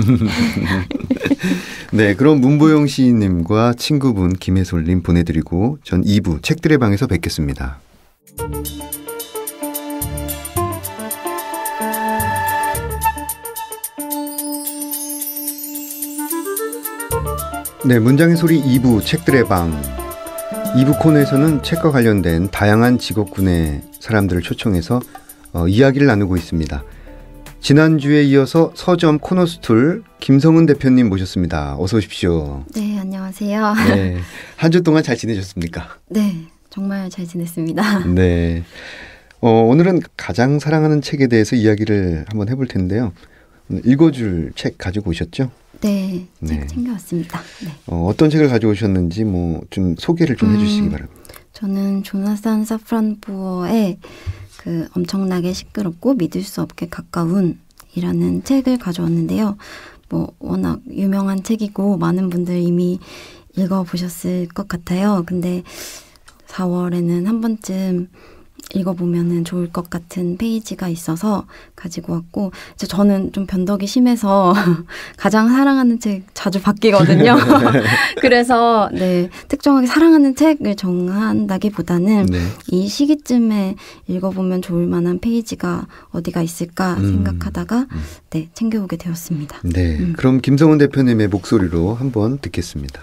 네, 그럼 문보영 시인님과 친구분 김혜솔 님 보내드리고 전 2부 책들의 방에서 뵙겠습니다. 네, 문장의 소리 2부 책들의 방. 2부 코너에서는 책과 관련된 다양한 직업군의 사람들을 초청해서 이야기를 나누고 있습니다. 지난주에 이어서 서점 코너스툴 김성은 대표님 모셨습니다. 어서 오십시오. 네, 안녕하세요. 네, 한 주 동안 잘 지내셨습니까? 네, 정말 잘 지냈습니다. 네, 오늘은 가장 사랑하는 책에 대해서 이야기를 한번 해볼 텐데요. 읽어줄 책 가지고 오셨죠? 네, 책 네. 챙겨왔습니다. 네. 어떤 책을 가져오셨는지 좀 소개를 좀 해주시기 바랍니다. 저는 조나산 사프란부어의 그 엄청나게 시끄럽고 믿을 수 없게 가까운 이라는 책을 가져왔는데요. 워낙 유명한 책이고 많은 분들 이미 읽어보셨을 것 같아요. 근데 4월에는 한 번쯤 읽어보면 좋을 것 같은 페이지가 있어서 가지고 왔고, 저는 좀 변덕이 심해서 가장 사랑하는 책 자주 바뀌거든요. 그래서 네, 특정하게 사랑하는 책을 정한다기보다는 네. 이 시기쯤에 읽어보면 좋을 만한 페이지가 어디가 있을까 생각하다가 네, 챙겨오게 되었습니다. 네, 그럼 김성은 대표님의 목소리로 한번 듣겠습니다.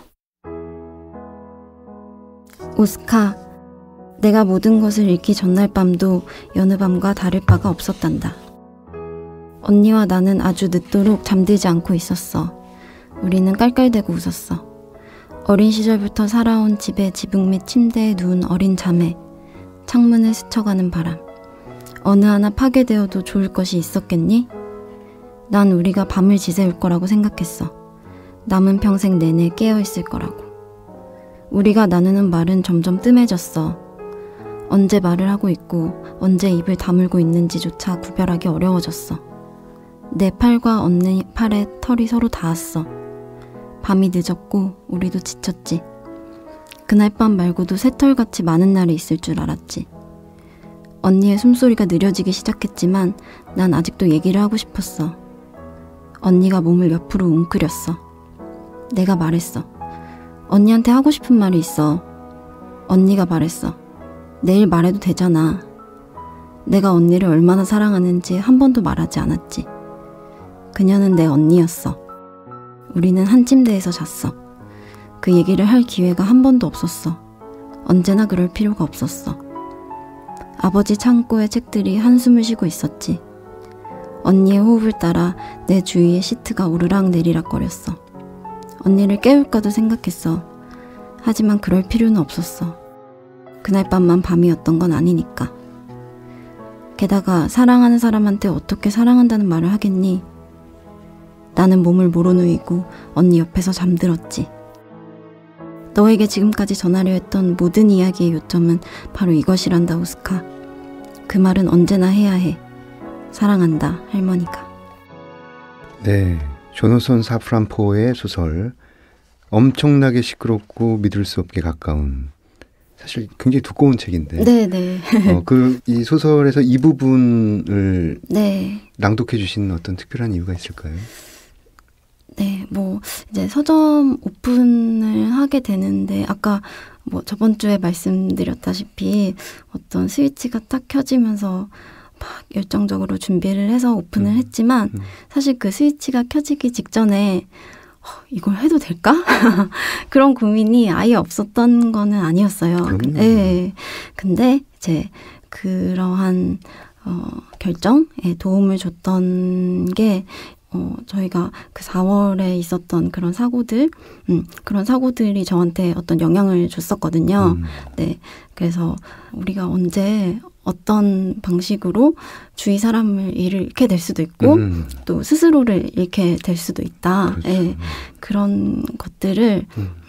오스카, 내가 모든 것을 잃기 전날 밤도 여느 밤과 다를 바가 없었단다. 언니와 나는 아주 늦도록 잠들지 않고 있었어. 우리는 깔깔대고 웃었어. 어린 시절부터 살아온 집의 지붕 및 침대에 누운 어린 자매, 창문을 스쳐가는 바람. 어느 하나 파괴되어도 좋을 것이 있었겠니? 난 우리가 밤을 지새울 거라고 생각했어. 남은 평생 내내 깨어있을 거라고. 우리가 나누는 말은 점점 뜸해졌어. 언제 말을 하고 있고 언제 입을 다물고 있는지조차 구별하기 어려워졌어. 내 팔과 언니 팔에 털이 서로 닿았어. 밤이 늦었고 우리도 지쳤지. 그날 밤 말고도 새털같이 많은 날이 있을 줄 알았지. 언니의 숨소리가 느려지기 시작했지만 난 아직도 얘기를 하고 싶었어. 언니가 몸을 옆으로 웅크렸어. 내가 말했어. 언니한테 하고 싶은 말이 있어. 언니가 말했어. 내일 말해도 되잖아. 내가 언니를 얼마나 사랑하는지 한 번도 말하지 않았지. 그녀는 내 언니였어. 우리는 한 침대에서 잤어. 그 얘기를 할 기회가 한 번도 없었어. 언제나 그럴 필요가 없었어. 아버지 창고에 책들이 한숨을 쉬고 있었지. 언니의 호흡을 따라 내 주위의 시트가 오르락 내리락거렸어. 언니를 깨울까도 생각했어. 하지만 그럴 필요는 없었어. 그날 밤만 밤이었던 건 아니니까. 게다가 사랑하는 사람한테 어떻게 사랑한다는 말을 하겠니? 나는 몸을 모로누이고 언니 옆에서 잠들었지. 너에게 지금까지 전하려 했던 모든 이야기의 요점은 바로 이것이란다, 오스카. 그 말은 언제나 해야 해. 사랑한다, 할머니가. 네, 조나선 사프란 포의 소설 엄청나게 시끄럽고 믿을 수 없게 가까운, 사실 굉장히 두꺼운 책인데 네네. 이 소설에서 이 부분을 네. 낭독해 주신 어떤 특별한 이유가 있을까요? 네, 뭐 이제 서점 오픈을 하게 되는데 아까 뭐 저번 주에 말씀드렸다시피 어떤 스위치가 딱 켜지면서 막 열정적으로 준비를 해서 오픈을 했지만 사실 그 스위치가 켜지기 직전에 이걸 해도 될까? 그런 고민이 아예 없었던 거는 아니었어요. 네. 근데 이제 그러한 결정에 도움을 줬던 게 저희가 그 4월에 있었던 그런 사고들, 그런 사고들이 저한테 어떤 영향을 줬었거든요. 네. 그래서 우리가 언제 어떤 방식으로 주위 사람을 잃게 될 수도 있고, 또 스스로를 잃게 될 수도 있다. 그렇죠. 네. 그런 것들을,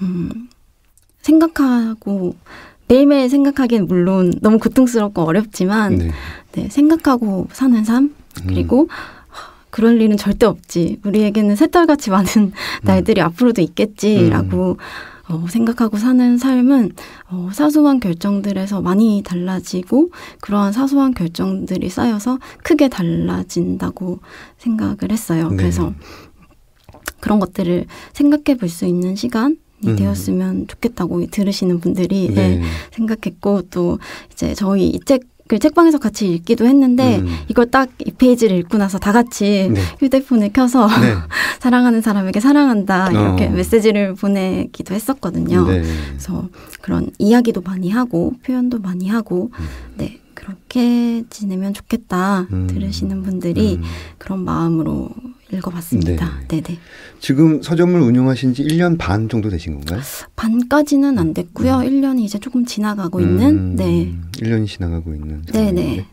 생각하고, 매일매일 생각하기엔 물론 너무 고통스럽고 어렵지만, 네. 네, 생각하고 사는 삶, 그리고 그럴 일은 절대 없지. 우리에게는 새털같이 많은 날들이 앞으로도 있겠지라고 생각하고 사는 삶은 사소한 결정들에서 많이 달라지고 그러한 사소한 결정들이 쌓여서 크게 달라진다고 생각을 했어요. 네. 그래서 그런 것들을 생각해 볼 수 있는 시간이 되었으면 좋겠다고 들으시는 분들이 네. 생각했고 또 이제 저희 이 책방에서 같이 읽기도 했는데 이걸 딱 이 페이지를 읽고 나서 다 같이 네. 휴대폰을 켜서 네. 사랑하는 사람에게 사랑한다 이렇게 메시지를 보내기도 했었거든요. 네. 그래서 그런 이야기도 많이 하고 표현도 많이 하고 네 그렇게 지내면 좋겠다 들으시는 분들이 그런 마음으로 읽어봤습니다. 네. 네네. 지금 서점을 운영하신 지 1년 반 정도 되신 건가요? 반까지는 안 됐고요. 1년이 이제 조금 지나가고 있는. 네. 1년이 지나가고 있는. 네네.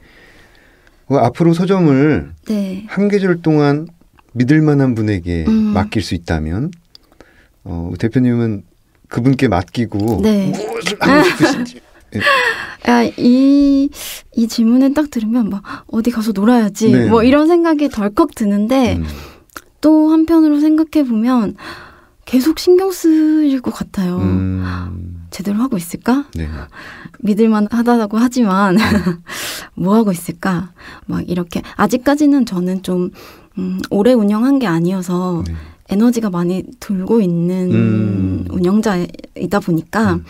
앞으로 서점을 네. 한 계절 동안 믿을 만한 분에게 맡길 수 있다면 대표님은 그분께 맡기고 네. 무엇을 하고 싶으신지. 네. 이 질문을 딱 들으면 막 어디 가서 놀아야지 네. 뭐 이런 생각이 덜컥 드는데 또 한편으로 생각해 보면 계속 신경 쓰일 것 같아요. 제대로 하고 있을까? 네. 믿을만 하다고 하지만 뭐 하고 있을까? 막 이렇게 아직까지는 저는 좀 오래 운영한 게 아니어서 네. 에너지가 많이 돌고 있는 운영자이다 보니까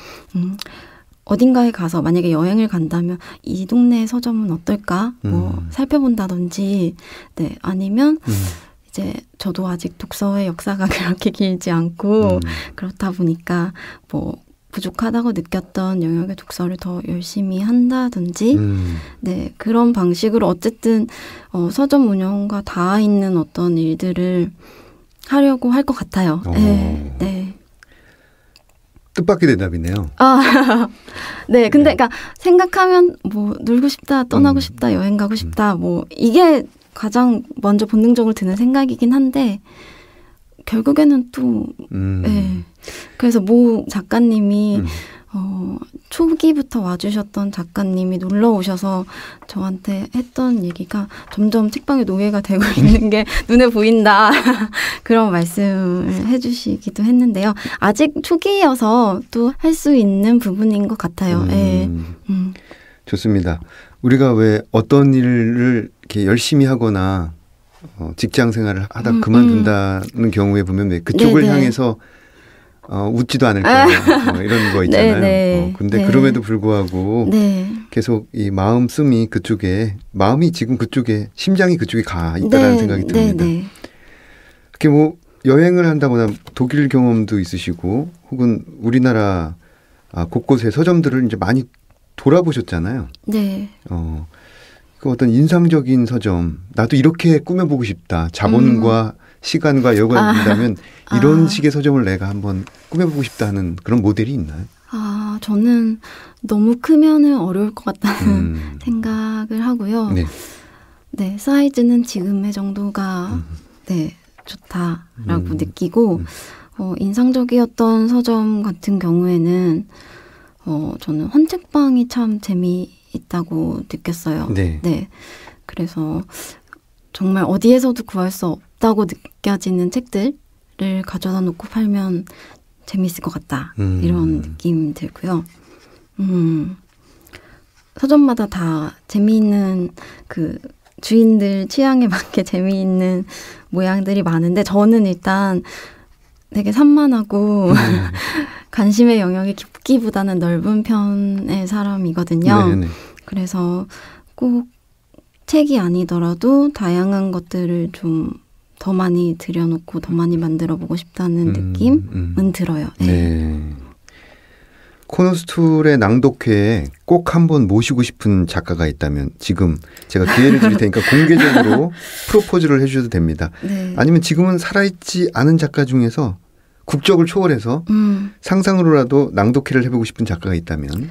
어딘가에 가서 만약에 여행을 간다면 이 동네 서점은 어떨까? 뭐 살펴본다든지 네 아니면 이제 저도 아직 독서의 역사가 그렇게 길지 않고 그렇다 보니까 뭐 부족하다고 느꼈던 영역의 독서를 더 열심히 한다든지 네 그런 방식으로 어쨌든 서점 운영과 닿아 있는 어떤 일들을 하려고 할 것 같아요. 네, 네. 뜻밖의 대답이네요. 네. 근데 그러니까 생각하면 뭐 놀고 싶다, 떠나고 싶다, 여행 가고 싶다, 뭐 이게 가장 먼저 본능적으로 드는 생각이긴 한데 결국에는 또 네. 그래서 모 작가님이 초기부터 와주셨던 작가님이 놀러 오셔서 저한테 했던 얘기가 점점 책방의 노예가 되고 있는 게 눈에 보인다. 그런 말씀을 해주시기도 했는데요. 아직 초기여서 또 할 수 있는 부분인 것 같아요. 네. 좋습니다. 우리가 왜 어떤 일을 이렇게 열심히 하거나 직장 생활을 하다 그만둔다는 경우에 보면 왜 그쪽을 네네. 향해서 웃지도 않을 거예요. 이런 거 있잖아요. 네네. 근데 네. 그럼에도 불구하고 네. 계속 이 마음씀이 그쪽에, 마음이 지금 그쪽에, 심장이 그쪽에 가 있다라는 네. 생각이 듭니다. 네. 이렇게 뭐 여행을 한다거나 독일 경험도 있으시고 혹은 우리나라 곳곳의 서점들을 이제 많이 돌아보셨잖아요. 네. 그 어떤 인상적인 서점, 나도 이렇게 꾸며보고 싶다. 자본과 시간과 여유가 된다면 이런 식의 서점을 내가 한번 꾸며보고 싶다 하는 그런 모델이 있나요? 저는 너무 크면은 어려울 것 같다는 생각을 하고요. 네. 네, 사이즈는 지금의 정도가 네, 좋다라고 느끼고 인상적이었던 서점 같은 경우에는 저는 헌책방이 참 재미있다고 느꼈어요. 네. 네. 그래서 정말 어디에서도 구할 수 없다고 느껴지는 책들을 가져다 놓고 팔면 재미있을 것 같다. 이런 느낌 들고요. 서점마다 다 재미있는 그 주인들 취향에 맞게 재미있는 모양들이 많은데 저는 일단 되게 산만하고 관심의 영역이 깊기보다는 넓은 편의 사람이거든요. 네네. 그래서 꼭 책이 아니더라도 다양한 것들을 좀 더 많이 들여놓고 더 많이 만들어보고 싶다는 느낌은 들어요. 네. 네. 코너스툴의 낭독회에 꼭 한번 모시고 싶은 작가가 있다면 지금 제가 기회를 드릴 테니까 공개적으로 프로포즈를 해주셔도 됩니다. 네. 아니면 지금은 살아있지 않은 작가 중에서 국적을 초월해서 상상으로라도 낭독회를 해보고 싶은 작가가 있다면?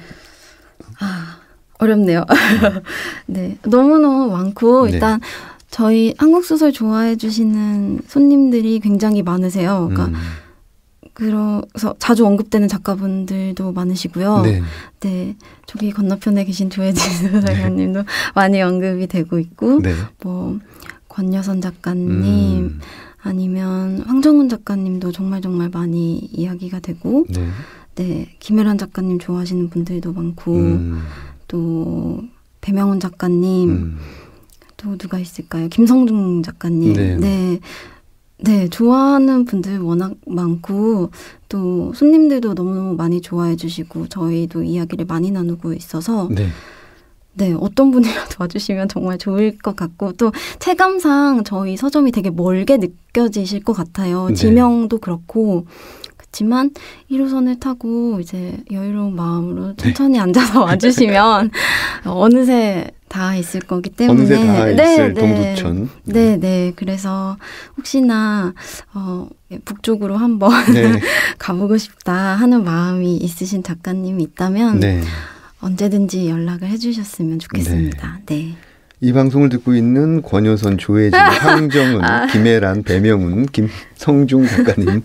어렵네요. 네, 너무너무 많고 일단 저희 한국 소설 좋아해 주시는 손님들이 굉장히 많으세요. 그러니까 그래서 자주 언급되는 작가분들도 많으시고요. 네. 네, 저기 건너편에 계신 조혜진 소설가님도 많이 언급이 되고 있고, 뭐 권여선 작가님, 아니면 황정훈 작가님도 정말 정말 많이 이야기가 되고, 네, 김혜란 작가님 좋아하시는 분들도 많고, 또 배명훈 작가님, 또 누가 있을까요? 김성중 작가님, 네, 좋아하는 분들 워낙 많고 또 손님들도 너무너무 많이 좋아해 주시고 저희도 이야기를 많이 나누고 있어서 네, 어떤 분이라도 와주시면 정말 좋을 것 같고 또 체감상 저희 서점이 되게 멀게 느껴지실 것 같아요. 지명도 그렇고 그렇지만 1호선을 타고 이제 여유로운 마음으로 천천히 앉아서 와주시면 어느새 다 있을 거기 때문에 어느새 다 있을 동두천. 네. 그래서 혹시나 북쪽으로 한번 가보고 싶다 하는 마음이 있으신 작가님이 있다면 언제든지 연락을 해주셨으면 좋겠습니다. 네. 이 방송을 듣고 있는 권여선, 조혜진, 황정은, 김혜란, 배명훈, 김성중 작가님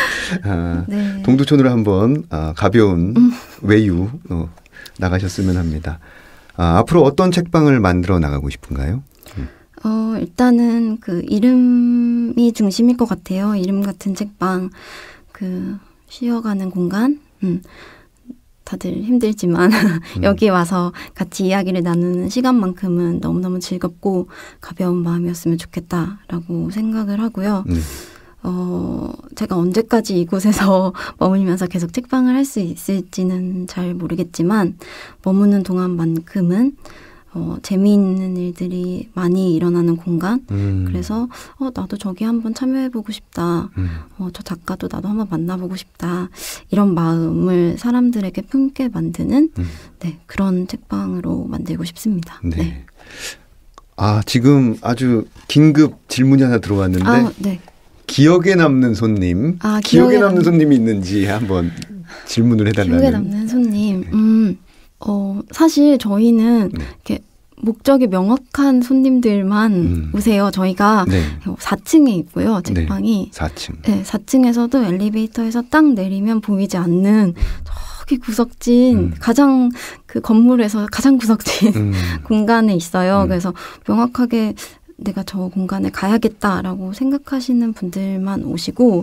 동두천으로 한번 가벼운 외유 나가셨으면 합니다. 앞으로 어떤 책방을 만들어 나가고 싶은가요? 일단은 그 이름이 중심일 것 같아요. 이름 같은 책방, 그 쉬어가는 공간. 다들 힘들지만 여기 와서 같이 이야기를 나누는 시간만큼은 너무너무 즐겁고 가벼운 마음이었으면 좋겠다라고 생각을 하고요. 제가 언제까지 이곳에서 머물면서 계속 책방을 할 수 있을지는 잘 모르겠지만 머무는 동안만큼은 재미있는 일들이 많이 일어나는 공간. 그래서 나도 저기 한번 참여해보고 싶다. 저 작가도 나도 한번 만나보고 싶다. 이런 마음을 사람들에게 품게 만드는 그런 책방으로 만들고 싶습니다. 네. 지금 아주 긴급 질문이 하나 들어왔는데 기억에 남는 손님, 기억에 남는 손님이 있는지 한번 질문을 해달라는. 기억에 남는 손님. 사실 저희는 이렇게 목적이 명확한 손님들만 오세요. 저희가 4층에 있고요. 책방이. 4층. 네, 4층에서도 엘리베이터에서 딱 내리면 보이지 않는 저기 구석진 가장 그 건물에서 가장 구석진 공간에 있어요. 그래서 명확하게 내가 저 공간에 가야겠다라고 생각하시는 분들만 오시고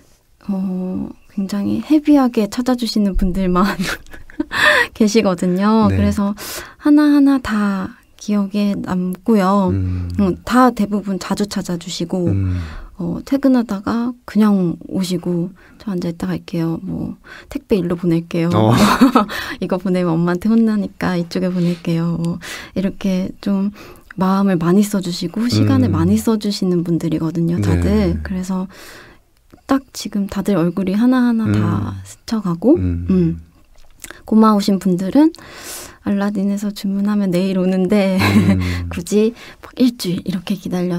굉장히 헤비하게 찾아주시는 분들만 계시거든요. 그래서 하나하나 다 기억에 남고요. 다 대부분 자주 찾아주시고 퇴근하다가 그냥 오시고 저 앉아있다 갈게요. 뭐 택배 일로 보낼게요. 이거 보내면 엄마한테 혼나니까 이쪽에 보낼게요. 이렇게 좀 마음을 많이 써주시고 시간을 많이 써주시는 분들이거든요. 다들. 그래서 딱 지금 다들 얼굴이 하나하나 다 스쳐가고 고마우신 분들은 알라딘에서 주문하면 내일 오는데 굳이 일주일 이렇게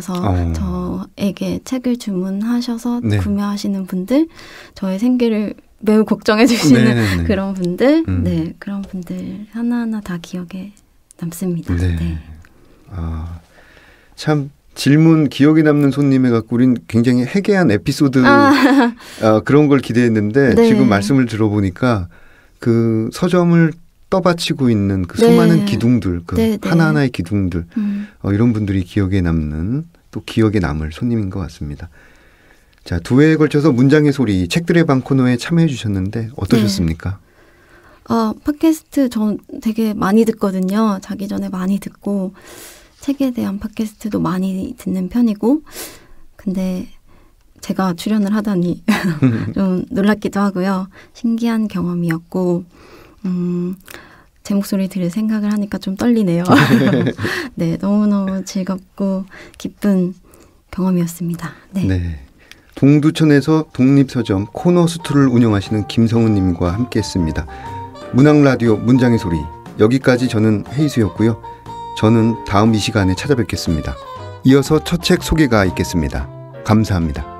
기다려서 저에게 책을 주문하셔서 구매하시는 분들, 저의 생계를 매우 걱정해 주시는 네네네. 그런 분들, 네, 그런 분들 하나하나 다 기억에 남습니다. 네. 네. 아, 참 질문 기억에 남는 손님에 갖고 우린 굉장히 해괴한 에피소드 그런 걸 기대했는데 네. 지금 말씀을 들어보니까 그 서점을 떠받치고 있는 그 수많은 네. 기둥들, 그 네, 네. 하나하나의 기둥들, 이런 분들이 기억에 남는 또 기억에 남을 손님인 것 같습니다. 자, 2회에 걸쳐서 문장의 소리 책들의 방 코너에 참여해 주셨는데 어떠셨습니까? 팟캐스트 전 되게 많이 듣거든요. 자기 전에 많이 듣고 책에 대한 팟캐스트도 많이 듣는 편이고 근데 제가 출연을 하다니 좀 놀랍기도 하고요. 신기한 경험이었고 제 목소리 들을 생각을 하니까 좀 떨리네요. 네, 너무너무 즐겁고 기쁜 경험이었습니다. 네. 네. 동두천에서 독립서점 코너스투를 운영하시는 김성훈님과 함께했습니다. 문학라디오 문장의 소리 여기까지 저는 헤이수였고요. 저는 다음 이 시간에 찾아뵙겠습니다. 이어서 첫 책 소개가 있겠습니다. 감사합니다.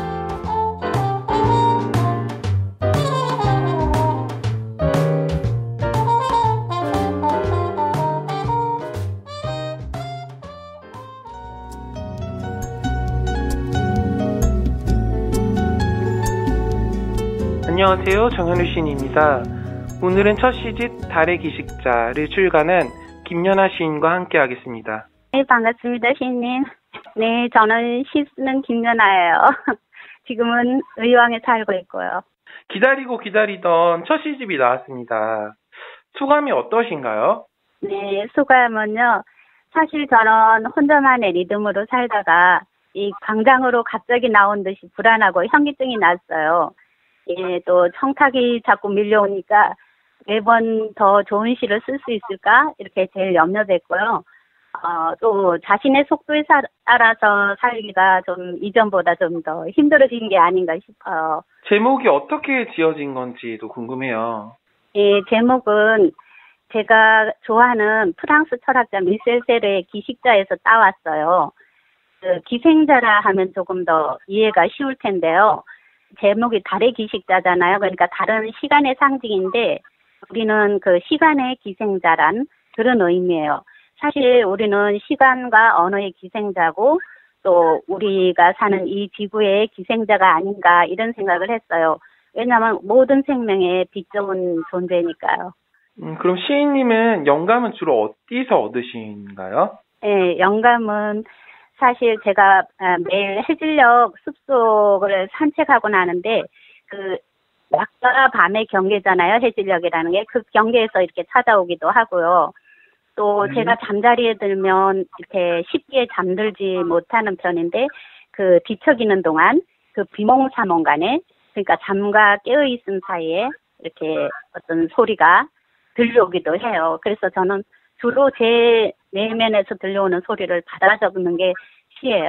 안녕하세요. 정현우 시인입니다. 오늘은 첫 시집 달의 기식자를 출간한 김연아 시인과 함께 하겠습니다. 네, 반갑습니다, 시인님. 네, 저는 시 쓰는 김연아예요. 지금은 의왕에 살고 있고요. 기다리고 기다리던 첫 시집이 나왔습니다. 소감이 어떠신가요? 네, 소감은요. 사실 저는 혼자만의 리듬으로 살다가 이 광장으로 갑자기 나온 듯이 불안하고 현기증이 났어요. 예, 또 청탁이 자꾸 밀려오니까 매번 더 좋은 시를 쓸 수 있을까? 이렇게 제일 염려됐고요. 또 자신의 속도에 따라서 살기가 좀 이전보다 좀 더 힘들어진 게 아닌가 싶어요. 제목이 어떻게 지어진 건지도 궁금해요. 예, 제목은 제가 좋아하는 프랑스 철학자 미셀 세르의 기식자에서 따왔어요. 그 기생자라 하면 조금 더 이해가 쉬울 텐데요. 제목이 달의 기식자잖아요. 그러니까 달은 시간의 상징인데 우리는 그 시간의 기생자란 그런 의미예요. 사실 우리는 시간과 언어의 기생자고 또 우리가 사는 이 지구의 기생자가 아닌가 이런 생각을 했어요. 왜냐하면 모든 생명의 빛좋은 존재니까요. 그럼 시인님은 영감은 주로 어디서 얻으신가요? 네, 영감은 사실 제가 매일 해질녘 숲속을 산책하고 나는데 그 낮과 밤의 경계잖아요. 해질녘이라는 게 그 경계에서 이렇게 찾아오기도 하고요. 또 제가 잠자리에 들면 이렇게 쉽게 잠들지 못하는 편인데 그 뒤척이는 동안 그 비몽사몽간에 그러니까 잠과 깨어있음 사이에 이렇게 어떤 소리가 들려오기도 해요. 그래서 저는 주로 제 내면에서 들려오는 소리를 받아 적는 게 시예요.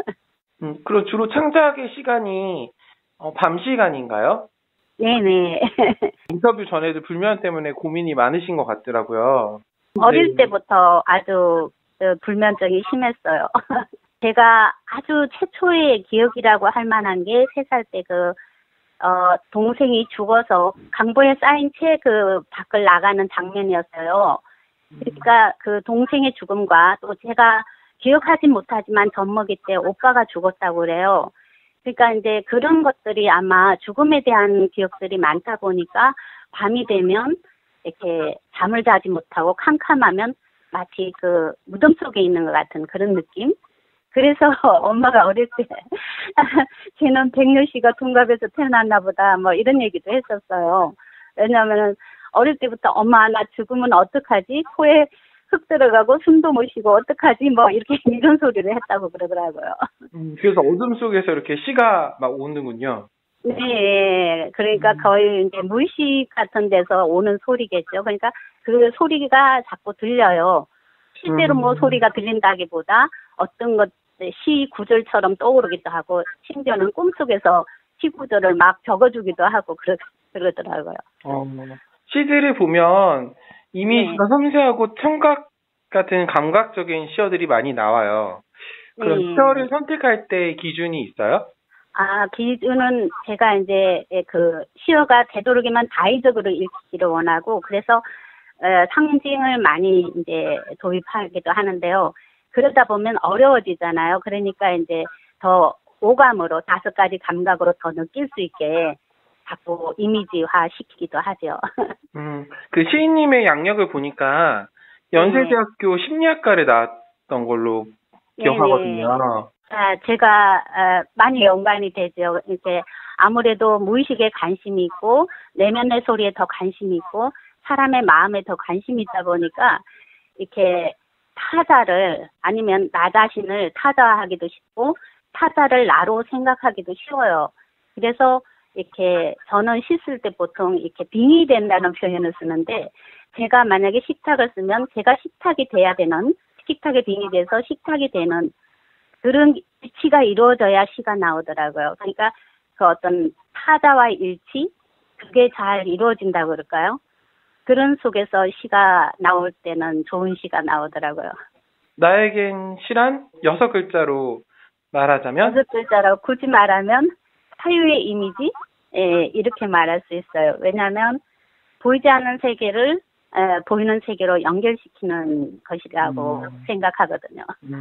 그럼 주로 창작의 시간이 밤 시간인가요? 네네. 인터뷰 전에도 불면 때문에 고민이 많으신 것 같더라고요. 어릴 때부터 아주 불면증이 심했어요. 제가 아주 최초의 기억이라고 할 만한 게 3살 때 동생이 죽어서 강보에 쌓인 채 그 밖을 나가는 장면이었어요. 그러니까 그 동생의 죽음과 또 제가 기억하지 못하지만 젖먹이 때 오빠가 죽었다고 그래요. 그러니까 이제 그런 것들이 아마 죽음에 대한 기억들이 많다 보니까 밤이 되면 이렇게 잠을 자지 못하고 캄캄하면 마치 그 무덤 속에 있는 것 같은 그런 느낌? 그래서 엄마가 어릴 때 쟤는 백녀씨가 둔갑에서 태어났나 보다 뭐 이런 얘기도 했었어요. 왜냐하면 어릴 때부터 엄마 나 죽으면 어떡하지? 코에 흙 들어가고 숨도 못 쉬고 어떡하지? 뭐 이렇게 이런 소리를 했다고 그러더라고요. 그래서 어둠 속에서 이렇게 시가 막 오는군요. 네, 그러니까 거의 이제 물식 같은 데서 오는 소리겠죠. 그러니까 그 소리가 자꾸 들려요. 실제로 뭐 소리가 들린다기보다 어떤 것 시 구절처럼 떠오르기도 하고 심지어는 꿈속에서 시 구절을 막 적어주기도 하고 그러더라고요. 시들을 보면 이미지가 섬세하고 청각 같은 감각적인 시어들이 많이 나와요. 그럼 시어를 선택할 때 기준이 있어요? 기준은 제가 이제 그 시어가 되도록이면 다의적으로 읽기를 원하고, 그래서 상징을 많이 이제 도입하기도 하는데요. 그러다 보면 어려워지잖아요. 그러니까 이제 더 오감으로 5가지 감각으로 더 느낄 수 있게 자꾸 이미지화 시키기도 하죠. 그 시인님의 양력을 보니까 연세대학교 심리학과를 나왔던 걸로 기억하거든요. 제가 많이 연관이 되죠. 이제 아무래도 무의식에 관심이 있고 내면의 소리에 더 관심이 있고 사람의 마음에 더 관심이 있다 보니까 이렇게 타자를 아니면 나 자신을 타자하기도 쉽고 타자를 나로 생각하기도 쉬워요. 그래서 이렇게 저는 시 쓸 때 보통 이렇게 빙의 된다는 표현을 쓰는데, 제가 만약에 식탁을 쓰면 제가 식탁이 돼야 되는, 식탁에 빙의 돼서 식탁이 되는 그런 일치가 이루어져야 시가 나오더라고요. 그러니까 그 어떤 타자와의 일치, 그게 잘 이루어진다고 그럴까요? 그런 속에서 시가 나올 때는 좋은 시가 나오더라고요. 나에겐 시란 6글자로 말하자면? 6글자로 굳이 말하면 사유의 이미지? 이렇게 말할 수 있어요. 왜냐하면 보이지 않는 세계를 보이는 세계로 연결시키는 것이라고 생각하거든요.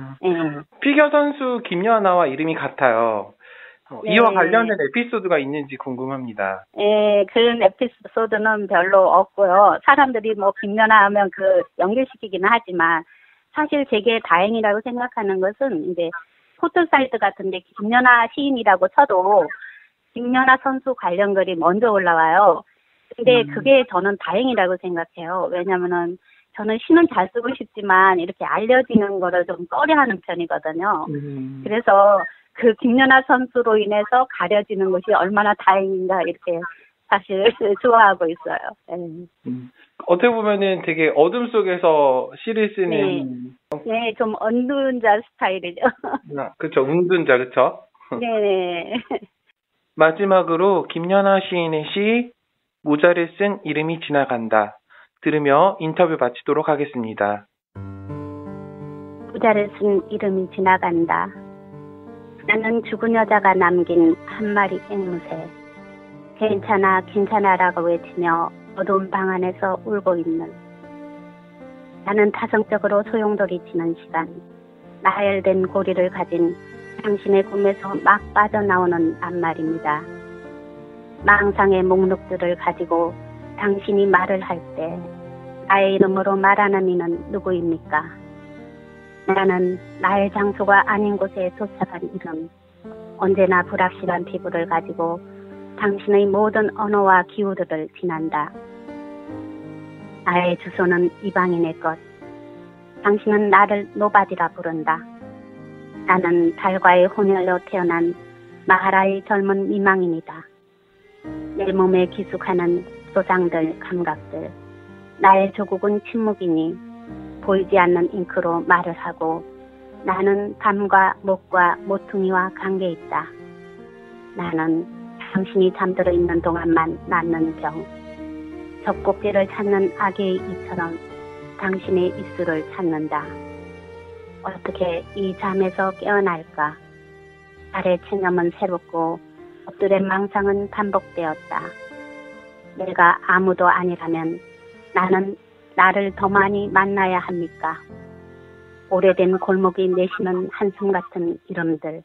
피겨 선수 김연아와 이름이 같아요. 이와 관련된 에피소드가 있는지 궁금합니다. 그런 에피소드는 별로 없고요. 사람들이 뭐 김연아 하면 그 연결시키기는 하지만 사실 제게 다행이라고 생각하는 것은 이제 포털사이트 같은데 김연아 시인이라고 쳐도 김연아 선수 관련 글이 먼저 올라와요. 근데 그게 저는 다행이라고 생각해요. 왜냐면은 저는 시는 잘 쓰고 싶지만 이렇게 알려지는 거를 좀 꺼려하는 편이거든요. 그래서 그 김연아 선수로 인해서 가려지는 것이 얼마나 다행인가 이렇게 사실 좋아하고 있어요. 어떻게 보면은 되게 어둠 속에서 시를 쓰는. 네, 좀 은둔자 스타일이죠. 그렇죠, 은둔자, 그렇죠. 네. 마지막으로 김연아 시인의 시 모자를 쓴 이름이 지나간다 들으며 인터뷰 마치도록 하겠습니다. 모자를 쓴 이름이 지나간다. 나는 죽은 여자가 남긴 한 마리 앵무새. 괜찮아 괜찮아라고 외치며 어두운 방 안에서 울고 있는, 나는 타성적으로 소용돌이치는 시간, 나열된 고리를 가진 당신의 꿈에서 막 빠져나오는 낱말입니다. 망상의 목록들을 가지고 당신이 말을 할 때 나의 이름으로 말하는 이는 누구입니까? 나는 나의 장소가 아닌 곳에 도착한 이름, 언제나 불확실한 피부를 가지고 당신의 모든 언어와 기호들을 지난다. 나의 주소는 이방인의 것. 당신은 나를 노바디라 부른다. 나는 달과의 혼혈로 태어난 마하라의 젊은 미망인이다. 내 몸에 기숙하는 소상들, 감각들. 나의 조국은 침묵이니 보이지 않는 잉크로 말을 하고, 나는 밤과 목과 모퉁이와 관계 있다. 나는 당신이 잠들어 있는 동안만 낫는 병. 젖꼭지를 찾는 아기의 이처럼 당신의 입술을 찾는다. 어떻게 이 잠에서 깨어날까? 달의 체념은 새롭고 엎드린 망상은 반복되었다. 내가 아무도 아니라면 나는 나를 더 많이 만나야 합니까? 오래된 골목이 내쉬는 한숨 같은 이름들.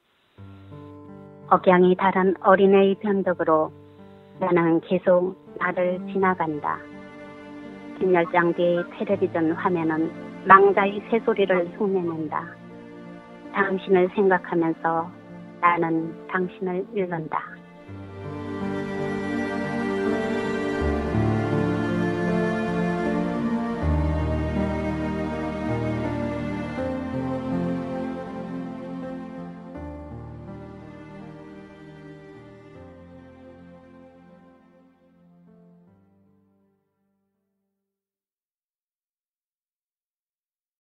억양이 다른 어린애의 변덕으로 나는 계속 나를 지나간다. 뒷열장 뒤의 텔레비전 화면은 망자의 새소리를 흉내낸다. 당신을 생각하면서 나는 당신을 읽는다.